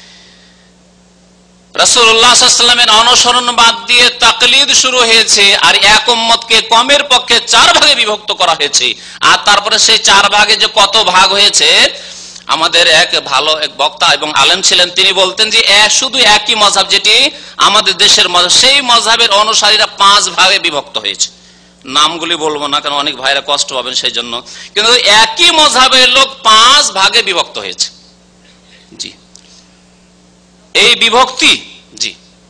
রাসূলুল্লাহ সাল্লাল্লাহু আলাইহি ওয়াসাল্লামের অনুসরণ বাদ দিয়ে তাকলিদ শুরু হয়েছে, আর এক উম্মতকে কমের পক্ষে চার ভাগে বিভক্ত করা হয়েছে। আর তারপরে সেই চার ভাগে যে কত ভাগ হয়েছে, আমাদের এক ভালো এক বক্তা এবং আলেম ছিলেন, তিনি বলতেন যে শুধু একই মাযহাব, যেটি আমাদের দেশের মাযহাব, সেই মাযহাবের অনুসারীরা পাঁচ ভাগে বিভক্ত হয়েছে। নামগুলি বলবো না, কারণ অনেক ভাইরা কষ্ট পাবেন সেই জন্য, কিন্তু একই মাযহাবের লোক পাঁচ ভাগে বিভক্ত হয়েছে। জি, এই বিভক্তি, জি,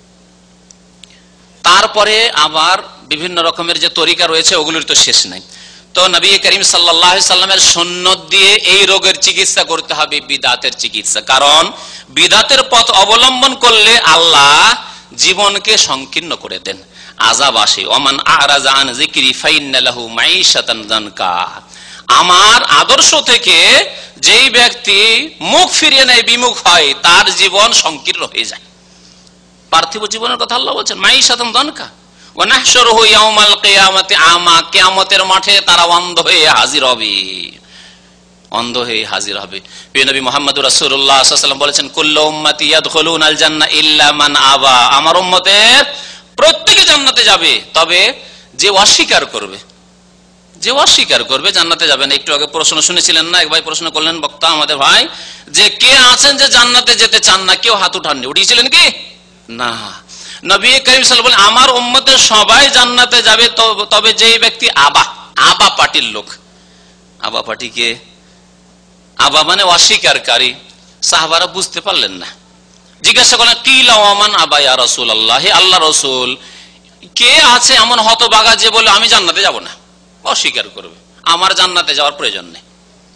তারপরে আবার বিভিন্ন রকমের যে তরিকা রয়েছে ওগুলির তো শেষ নাই। তো নবী করিম সাল্লাল্লাহু আলাইহি সাল্লামের সুন্নাত দিয়ে এই রোগের চিকিৎসা করতে হবে, বিদআতের চিকিৎসা। কারণ বিদআতের পথ অবলম্বন করলে আল্লাহ জীবনকে সংকীর্ণ করে দেন, আযাব আসে। ওমান আরাযা আন যিকরি ফাইন্না লাহু মাঈশাতান যানকা। আমার আদর্শ থেকে যেই ব্যক্তি মুখ ফিরিয়ে নেয়, বিমুখ হয়, তার জীবন সংকীর্ণ হয়ে যায়। পার্থিব জীবনের কথা আল্লাহ বলছেন, মাঈশাতান যানকা ওয়া নাহশুরুহু ইয়াওমাল কিয়ামাতি আমা। কিয়ামতের মাঠে তারা অন্ধ হয়ে হাজির হবে, অন্ধ হয়ে হাজির হবে। প্রিয় নবী মুহাম্মদুর রাসূলুল্লাহ সাল্লাল্লাহু আলাইহি ওয়াসাল্লাম বলেছেন, কুল্লু উম্মতি ইয়াদখুলুনাল জান্নাহ ইল্লা মান আবা। আমার উম্মতের প্রত্যেকে জান্নাতে যাবে, তবে যে অস্বীকার করবে, যে অস্বীকার করবে জান্নাতে যাবে না। একটু আগে প্রশ্ন শুনেছিলেন না, এক ভাই প্রশ্ন করলেন, বক্তা আমাদের ভাই, যে কে আছেন যে জান্নাতে যেতে চান না? কেউ হাত উঠাননি, উঠিয়েছিলেন কি না? নবী করিম সাল্লাল্লাহু আলাইহি ওয়াসাল্লাম বলেন, আমার উম্মতের সবাই জান্নাতে যাবে, তবে যেই ব্যক্তি আবা, আবা পার্টির লোক। আবা পার্টি কে? আবা মানে অস্বীকারী। সাহাবারা বুঝতে পারলেন না, জিজ্ঞাসা করলেন, কিলা ওয়ামান আবা ইয়া রাসূলুল্লাহ, হে আল্লাহ রাসূল, কে আছে এমন হতভাগা যে বলে আমি জান্নাতে যাব না, অস্বীকার করবে, আমার জান্নাতে যাওয়ার প্রয়োজন নেই।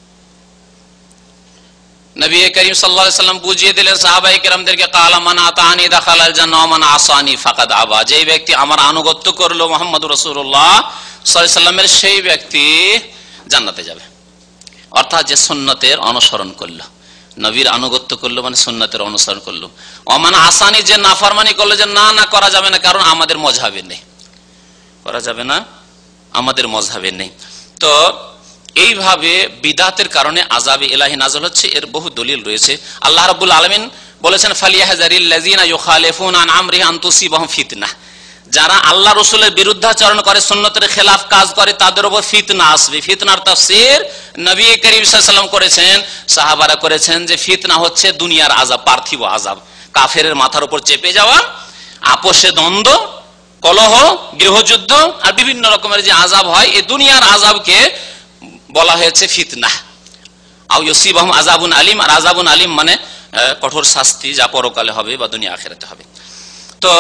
নবী করিম সাল্লাল্লাহু আলাইহি ওয়াসাল্লাম বুঝিয়ে দিলেন সাহাবায়ে কেরামদেরকে, কালা মান আতানি দাখালাল জান্নাহ ওয়া মান আসানি ফাকাদ আবা। যেই ব্যক্তি আমার আনুগত্য করলো মুহাম্মদুর রাসূলুল্লাহ সাল্লাল্লাহু আলাইহি ওয়াসাল্লামের, সেই ব্যক্তি জান্নাতে যাবে। অর্থাৎ যে সুন্নতের অনুসরণ করলো, নবীর আনুগত্য করলো মানে সুন্নতের অনুসরণ করলো। ওয়া মান আসানি, যে নাফরমানি করলো, যে না না করা যাবে না, কারণ আমাদের মযহাবে নেই, করা যাবে না, আমাদের মযহাবে নেই। তো এইভাবে বিদআতের কারণে আযাবে ইলাহি নাযিল হচ্ছে, এর বহু দলিল রয়েছে। আল্লাহ রাব্বুল আলামিন বলেছেন, ফালিয়াহযারিল লাযিনা ইউখালিফুনা আন আমরিহি আন তুসিবাহুম ফিতনাহ। যারা আল্লাহ রাসূলের বিরুদ্ধাচরণ করে, সুন্নতের খেলাফ কাজ করে, তাদের উপর ফিতনা আসবে। ফিতনার তাফসীর নবী করিম সাল্লাল্লাহু আলাইহি ওয়াসাল্লাম করেছেন, সাহাবারা করেছেন, যে ফিতনা হচ্ছে দুনিয়ার আযাব, পার্থিব আযাব, কাফেরের মাথার উপর চেপে যাওয়া, আপোষে দ্বন্দ্ব, কলহ, গৃহযুদ্ধ, আর বিভিন্ন রকমের যে আযাব হয়, এই দুনিয়ার আযাবকে বলা হয়েছে ফিতনা। আও ইউসিবাহুম আযাবুন আলিম, আর আযাবুন আলিম মানে কঠোর শাস্তি, যা পরকালে হবে বা দুনিয়া আখিরাতে হবে। তো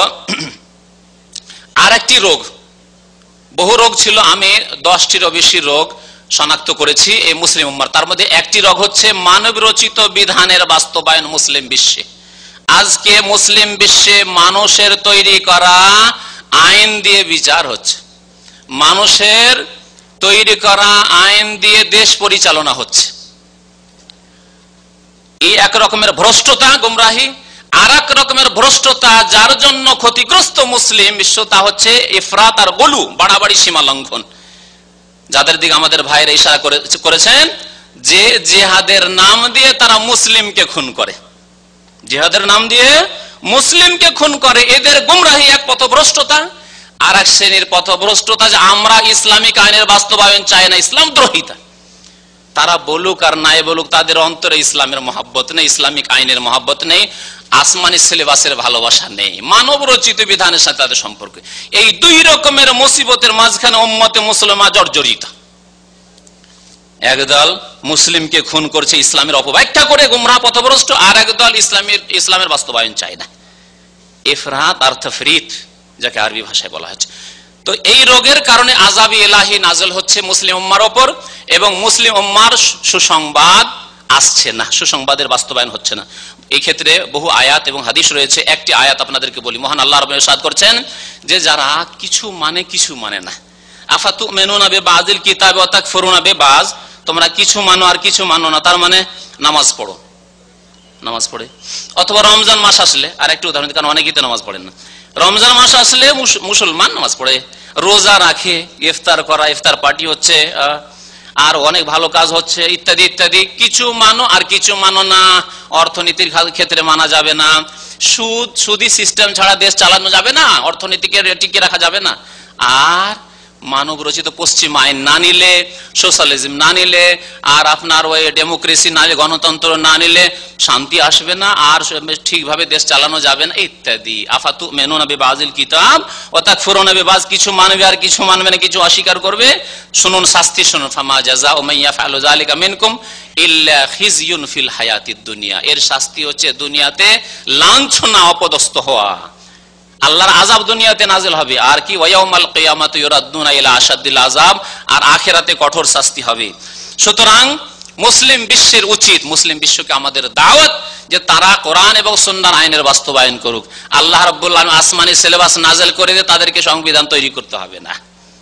আর একটি রোগ, বহু রোগ ছিল, আমি দশটিরও বেশি রোগ শনাক্ত করেছি এই মুসলিম উম্মার। তার মধ্যে একটি রোগ হচ্ছে মানব রচিত বিধানের বাস্তবায়ন মুসলিম বিশ্বে। আজকে মুসলিম বিশ্বে মানুষের তৈরি করা আইন দিয়ে বিচার হচ্ছে, মানুষের তৈরি করা আইন দিয়ে দেশ পরিচালনা হচ্ছে। এই এক রকমের ভ্রষ্টতা, গুমরাহি। আর এক রকমের ভ্রষ্টতা, যার জন্য ক্ষতিগ্রস্ত মুসলিম বিশ্ব, তা হচ্ছে ইফরাত আর গলু, বাড়াবাড়ি, সীমা লঙ্ঘন। যাদের দিকে আমাদের ভাইরা ইশারা করেছেন, যে জিহাদের নাম দিয়ে তারা মুসলিমকে খুন করে, জিহাদের নাম দিয়ে মুসলিমকে খুন করে, এদের গুমরাহি এক পথভ্রষ্টতা। আর এক শ্রেণীর পথভ্রষ্টতা, যে আমরা ইসলামিক আইনের বাস্তবায়ন চাই না, ইসলাম দ্রোহিতা। তারা বলুক আর নাই বলুক, তাদের অন্তরে ইসলামের মহাব্বত নেই, ইসলামিক আইনের মহাব্বত নেই, আসমানি সিলেবাসের ভালোবাসা নেই, মানব রচিত বিধানের সাথে তাদের সম্পর্ক। এই দুই রকমের মুসিবতের মাঝখানে উম্মতে মুসলিমা জর্জরিত। একদল মুসলিমকে খুন করছে, ইসলামের অপব্যাখ্যা করে গুমরাহ পথভ্রষ্ট, আর একদল ইসলামের ইসলামের বাস্তবায়ন চায় না। ইফরাত আর তাফরিত যাকে আরবি ভাষায় বলা হচ্ছে। তো এই রোগের কারণে আযাবে ইলাহি নাযিল হচ্ছে মুসলিম উম্মার উপর, এবং মুসলিম উম্মার সুসংবাদ আসছে না, সুসংবাদের বাস্তবায়ন হচ্ছে না। এই ক্ষেত্রে বহু আয়াত এবং হাদিস রয়েছে। একটি আয়াত আপনাদেরকে বলি, মহান আল্লাহ রাব্বুল ইরশাদ করছেন যে যারা কিছু মানে কিছু মানে না, আফাতুমিনুনা বিবাযিল কিতাবি ওয়া তাকফুরুনা বিবায, তোমরা কিছু মানো আর কিছু মানো না। তার মানে নামাজ পড়ো, নামাজ পড়ে, অথবা রমজান মাস আসলে, আর একটু উদাহরণ, কারণ অনেকেই তো নামাজ পড়েন না, রমজান মাস আসলে মুসলমান নামাজ পড়ে, রোজা রাখে, ইফতার করা, ইফতার পার্টি হচ্ছে, আর অনেক ভালো কাজ হচ্ছে, ইত্যাদি ইত্যাদি। কিছু মানো আর কিছু মানো না। অর্থনীতির ক্ষেত্রে মানা যাবে না, সুদ সুদি সিস্টেম ছাড়া দেশ চালানো যাবে না, অর্থনীতিকে টিকিয়ে রাখা যাবে না। আর মানব রচিত পশ্চিম আইন না নিলে, সোশ্যালিজম না নিলে, আর আপনার ওই ডেমোক্রেসি না নিলে, গণতন্ত্র না নিলে শান্তি আসবে না, আর ঠিকভাবে দেশ চালানো যাবে না, ইত্যাদি। আফাতুমিনুনা বিবাযিল কিতাব ওয়া তাকফুরুনা বিবায, কিছু মানবে আর কিছু মানবে না, কিছু অস্বীকার করবে। শুনুন শাস্তি শুনুন, ফামা জাযাউ মান ইয়াফআলু যালিকা মিনকুম ইল্লা খিজয়ুন ফিল হায়াতিদ দুনিয়া, এর শাস্তি হচ্ছে দুনিয়াতে লাঞ্ছনা, অপদস্থ হওয়া। আল্লাহর আযাব দুনিয়াতে নাজিল হবে, আর কি ওয়ায়াউমাল কিয়ামাতি ইউরাদ্দুনা ইলা আশাদ্দিল আযাব, আর আখিরাতে কঠোর শাস্তি হবে। সুতরাং মুসলিম বিশ্বের উচিত, মুসলিম বিশ্বকে আমাদের দাওয়াত যে তারা কোরআন এবং সুন্নাহর আইনের বাস্তবায়ন করুক। আল্লাহ রাব্বুল আলামিন আসমানি সিলেবাস নাজিল করে দিয়ে তাদেরকে সংবিধান তৈরি করতে হবে না,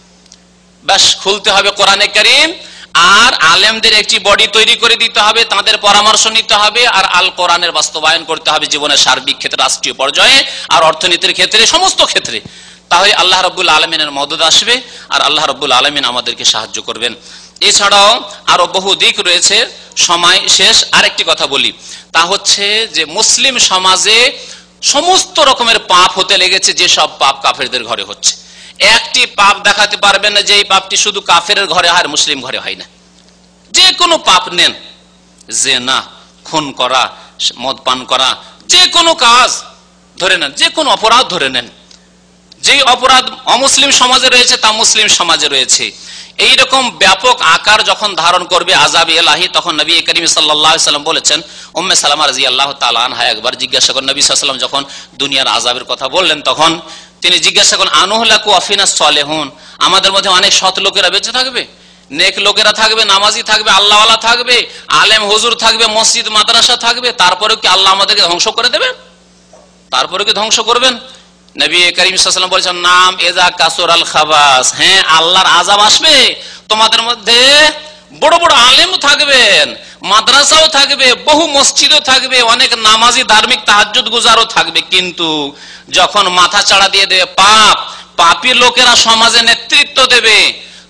বাস খুলতে হবে কোরআনে কারীম, আর আলেমদের একটি বডি তৈরি করে দিতে হবে, তাদের পরামর্শ নিতে হবে, আর আল কোরআনের বাস্তবায়ন করতে হবে জীবনের সার্বিক ক্ষেত্রে, রাষ্ট্রীয় পর্যায়ে, আর অর্থনীতির ক্ষেত্রে, সমস্ত ক্ষেত্রে। তাহলে আল্লাহ রাব্বুল আলামিনের মদদ আসবে, আর আল্লাহ রাব্বুল আলামিন আমাদেরকে সাহায্য করবেন। এছাড়াও আরো বহু দিক রয়েছে। সময় শেষ, আরেকটি কথা বলি, তা হচ্ছে যে মুসলিম সমাজে সমস্ত রকমের পাপ হতে লেগেছে, যে সব পাপ কাফেরদের ঘরে হচ্ছে। একটি পাপ দেখাতে পারবেন না যে এই পাপটি শুধু কাফেরের ঘরে হয়, মুসলিম ঘরে হয় না। যে কোনো পাপ নেন, জিনা, খুন করা, মদ পান করা, যে কোনো কাজ ধরে নেন, যে কোনো অপরাধ ধরে নেন, যে অপরাধ অমুসলিম সমাজে রয়েছে তা মুসলিম সমাজে রয়েছে। এইরকম ব্যাপক আকার যখন ধারণ করবে আযাবে ইলাহি, তখন নবী করিম সাল্লাল্লাহু আলাইহি ওয়াসাল্লাম বলেছেন, উম্মে সালামা রাদিয়াল্লাহু তাআলা আনহা একবার জিজ্ঞাসা করেন, নবী সাল্লাল্লাহু আলাইহি ওয়াসাল্লাম যখন দুনিয়ার আযাবের কথা বললেন, তখন তিনি জিজ্ঞাসা করেন, আনুহলাকু আফিনাস সালেহুন, আমাদের মধ্যে অনেক সৎ লোকেরা বেঁচে থাকবে, নেক লোকেরা থাকবে, নামাজি থাকবে, আল্লাহওয়ালা থাকবে, আলেম হুজুর থাকবে, মসজিদ মাদ্রাসা থাকবে, তারপরেও কি আল্লাহ আমাদেরকে ধ্বংস করে দেবেন? তারপরে কি ধ্বংস করবেন? নবী করিম সাল্লাল্লাহু আলাইহি ওয়াসাল্লাম বলেছেন, নাম ইযা কাসুরাল খাবাস, হ্যাঁ আল্লাহর আযাব আসবে, তোমাদের মধ্যে বড় বড় আলেম থাকবেন, মাদ্রাসাও থাকবে, বহু মসজিদও থাকবে, অনেক নামাজি ধার্মিক তাহাজ্জুদ গুজারও থাকবে, কিন্তু যখন মাথা চাড়া দিয়ে দেবে পাপ, পাপী লোকেরা সমাজে নেতৃত্ব দেবে,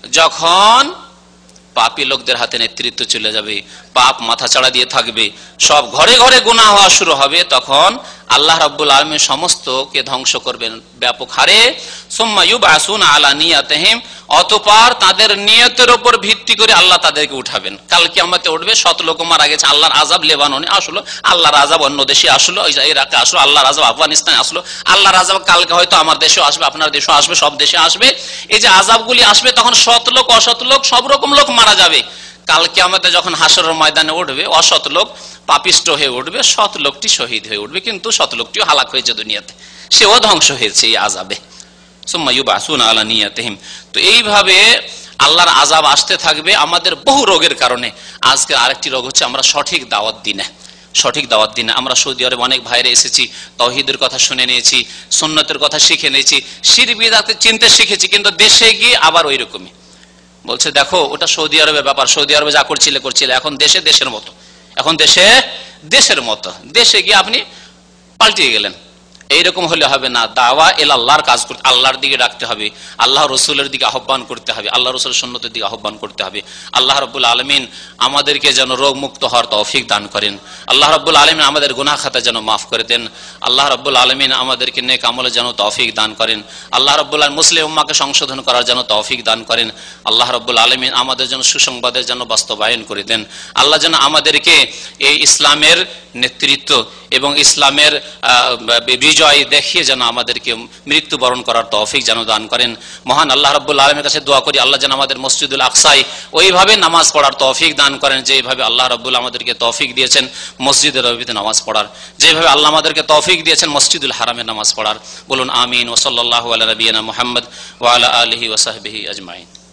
যখন পাপী লোকদের হাতে নেতৃত্ব চলে যাবে, পাপ মাথা চাড়া দিয়ে থাকবে, সব ঘরে ঘরে গুনাহ হওয়া শুরু হবে, তখন আল্লাহ রাব্বুল আলামিন সমস্তকে ধ্বংস করবেন ব্যাপক হারে। সুম্মা ইউবআসুনা আলা নিয়াতিহিম, অতঃপর তাদের নিয়তের উপর ভিত্তি করে আল্লাহ তাদেরকে উঠাবেন। কাল কিয়ামতে উঠবে, শত লোক মারা গেছে, আল্লাহর আযাব লেবাননে আসলো, আল্লাহর আযাব অন্য দেশে আসলো, ইরাকে আসলো, আল্লাহর আযাব আফগানিস্তানে আসলো, আল্লাহর আযাব কালকে হয়তো আমার দেশেও আসবে, আপনার দেশেও আসবে, সব দেশে আসবে। এই যে আযাবগুলি আসবে, তখন শত লোক, অসৎ লোক, সব রকম লোক মারা যাবে। কাল কিয়ামতে যখন হাসরের ময়দানে উঠবে, অসৎ লোক পাপিষ্ট হয়ে উঠবে, সৎ লোকটি শহীদ হয়ে উঠবে, কিন্তু সৎ লোকটিও হালাক হয়েছে দুনিয়াতে, সেও ধ্বংস হয়েছে এই আযাবে। সুম্মা ইউবআসুনা আলা নিয়াতিহিম। তো এইভাবে আল্লাহর আযাব আসতে থাকবে আমাদের বহু রোগের কারণে। আজকে আরেকটি রোগ হচ্ছে আমরা সঠিক দাওয়াত দিই না, সঠিক দাওয়াত দিই না। আমরা সৌদি আরবে অনেক ভাইরে এসেছি, তাওহীদের কথা শুনে নিয়েছি, সুন্নতের কথা শিখে নিয়েছি, শিরক বিদআত চিনতে শিখেছি, কিন্তু দেশে গিয়ে আবার ওই রকমই বলছে, দেখো ওটা সৌদি আরবের ব্যাপার, সৌদি আরবে যা করছিলে করছিলে, এখন দেশে দেশের মতো, এখন দেশে দেশের মতো, দেশে গিয়ে আপনি পাল্টিয়ে গেলেন। এইরকম হলে হবে না। দাওয়া এল আল্লাহর কাজ করতে, আল্লাহর দিকে ডাকতে হবে, আল্লাহ রসুলের দিকে আহ্বান করতে হবে, আল্লাহ রসুলের সুন্নতের দিকে আহ্বান করতে হবে। আল্লাহ রাব্বুল আলামিন আমাদেরকে যেন রোগ মুক্ত হওয়ার তৌফিক দান করেন। আল্লাহ রাব্বুল আলামিন আমাদের গুনাহ খাতা যেন মাফ করে দেন। আল্লাহ রাব্বুল আলামিন আমাদেরকে নেক আমলে যেন তৌফিক দান করেন। আল্লাহ রাব্বুল আলামিন মুসলিম উম্মাহকে সংশোধন করার যেন তৌফিক দান করেন। আল্লাহ রাব্বুল আলামিন আমাদের যেন সুসংবাদের যেন বাস্তবায়ন করে দেন। আল্লাহ যেন আমাদেরকে এই ইসলামের নেতৃত্ব এবং ইসলামের বিজয় দেখিয়ে যেন আমাদেরকে মৃত্যুবরণ করার তৌফিক যেন দান করেন। মহান আল্লাহ রাব্বুল আলামিনের কাছে দোয়া করি, আল্লাহ যেন আমাদের মসজিদুল আকসায় ওইভাবে নামাজ পড়ার তৌফিক দান করেন যেভাবে আল্লাহ রাব্বুল আমাদেরকে তৌফিক দিয়েছেন মসজিদের নববীতে নামাজ পড়ার, যেভাবে আল্লাহ আমাদেরকে তৌফিক দিয়েছেন মসজিদুল হারামে নামাজ পড়ার। বলুন আমিন। ওয়া সাল্লাল্লাহু আলা নবিয়িনা মুহাম্মদ ওয়া আলা আলিহি ওয়া সাহবিহি আজমাইন।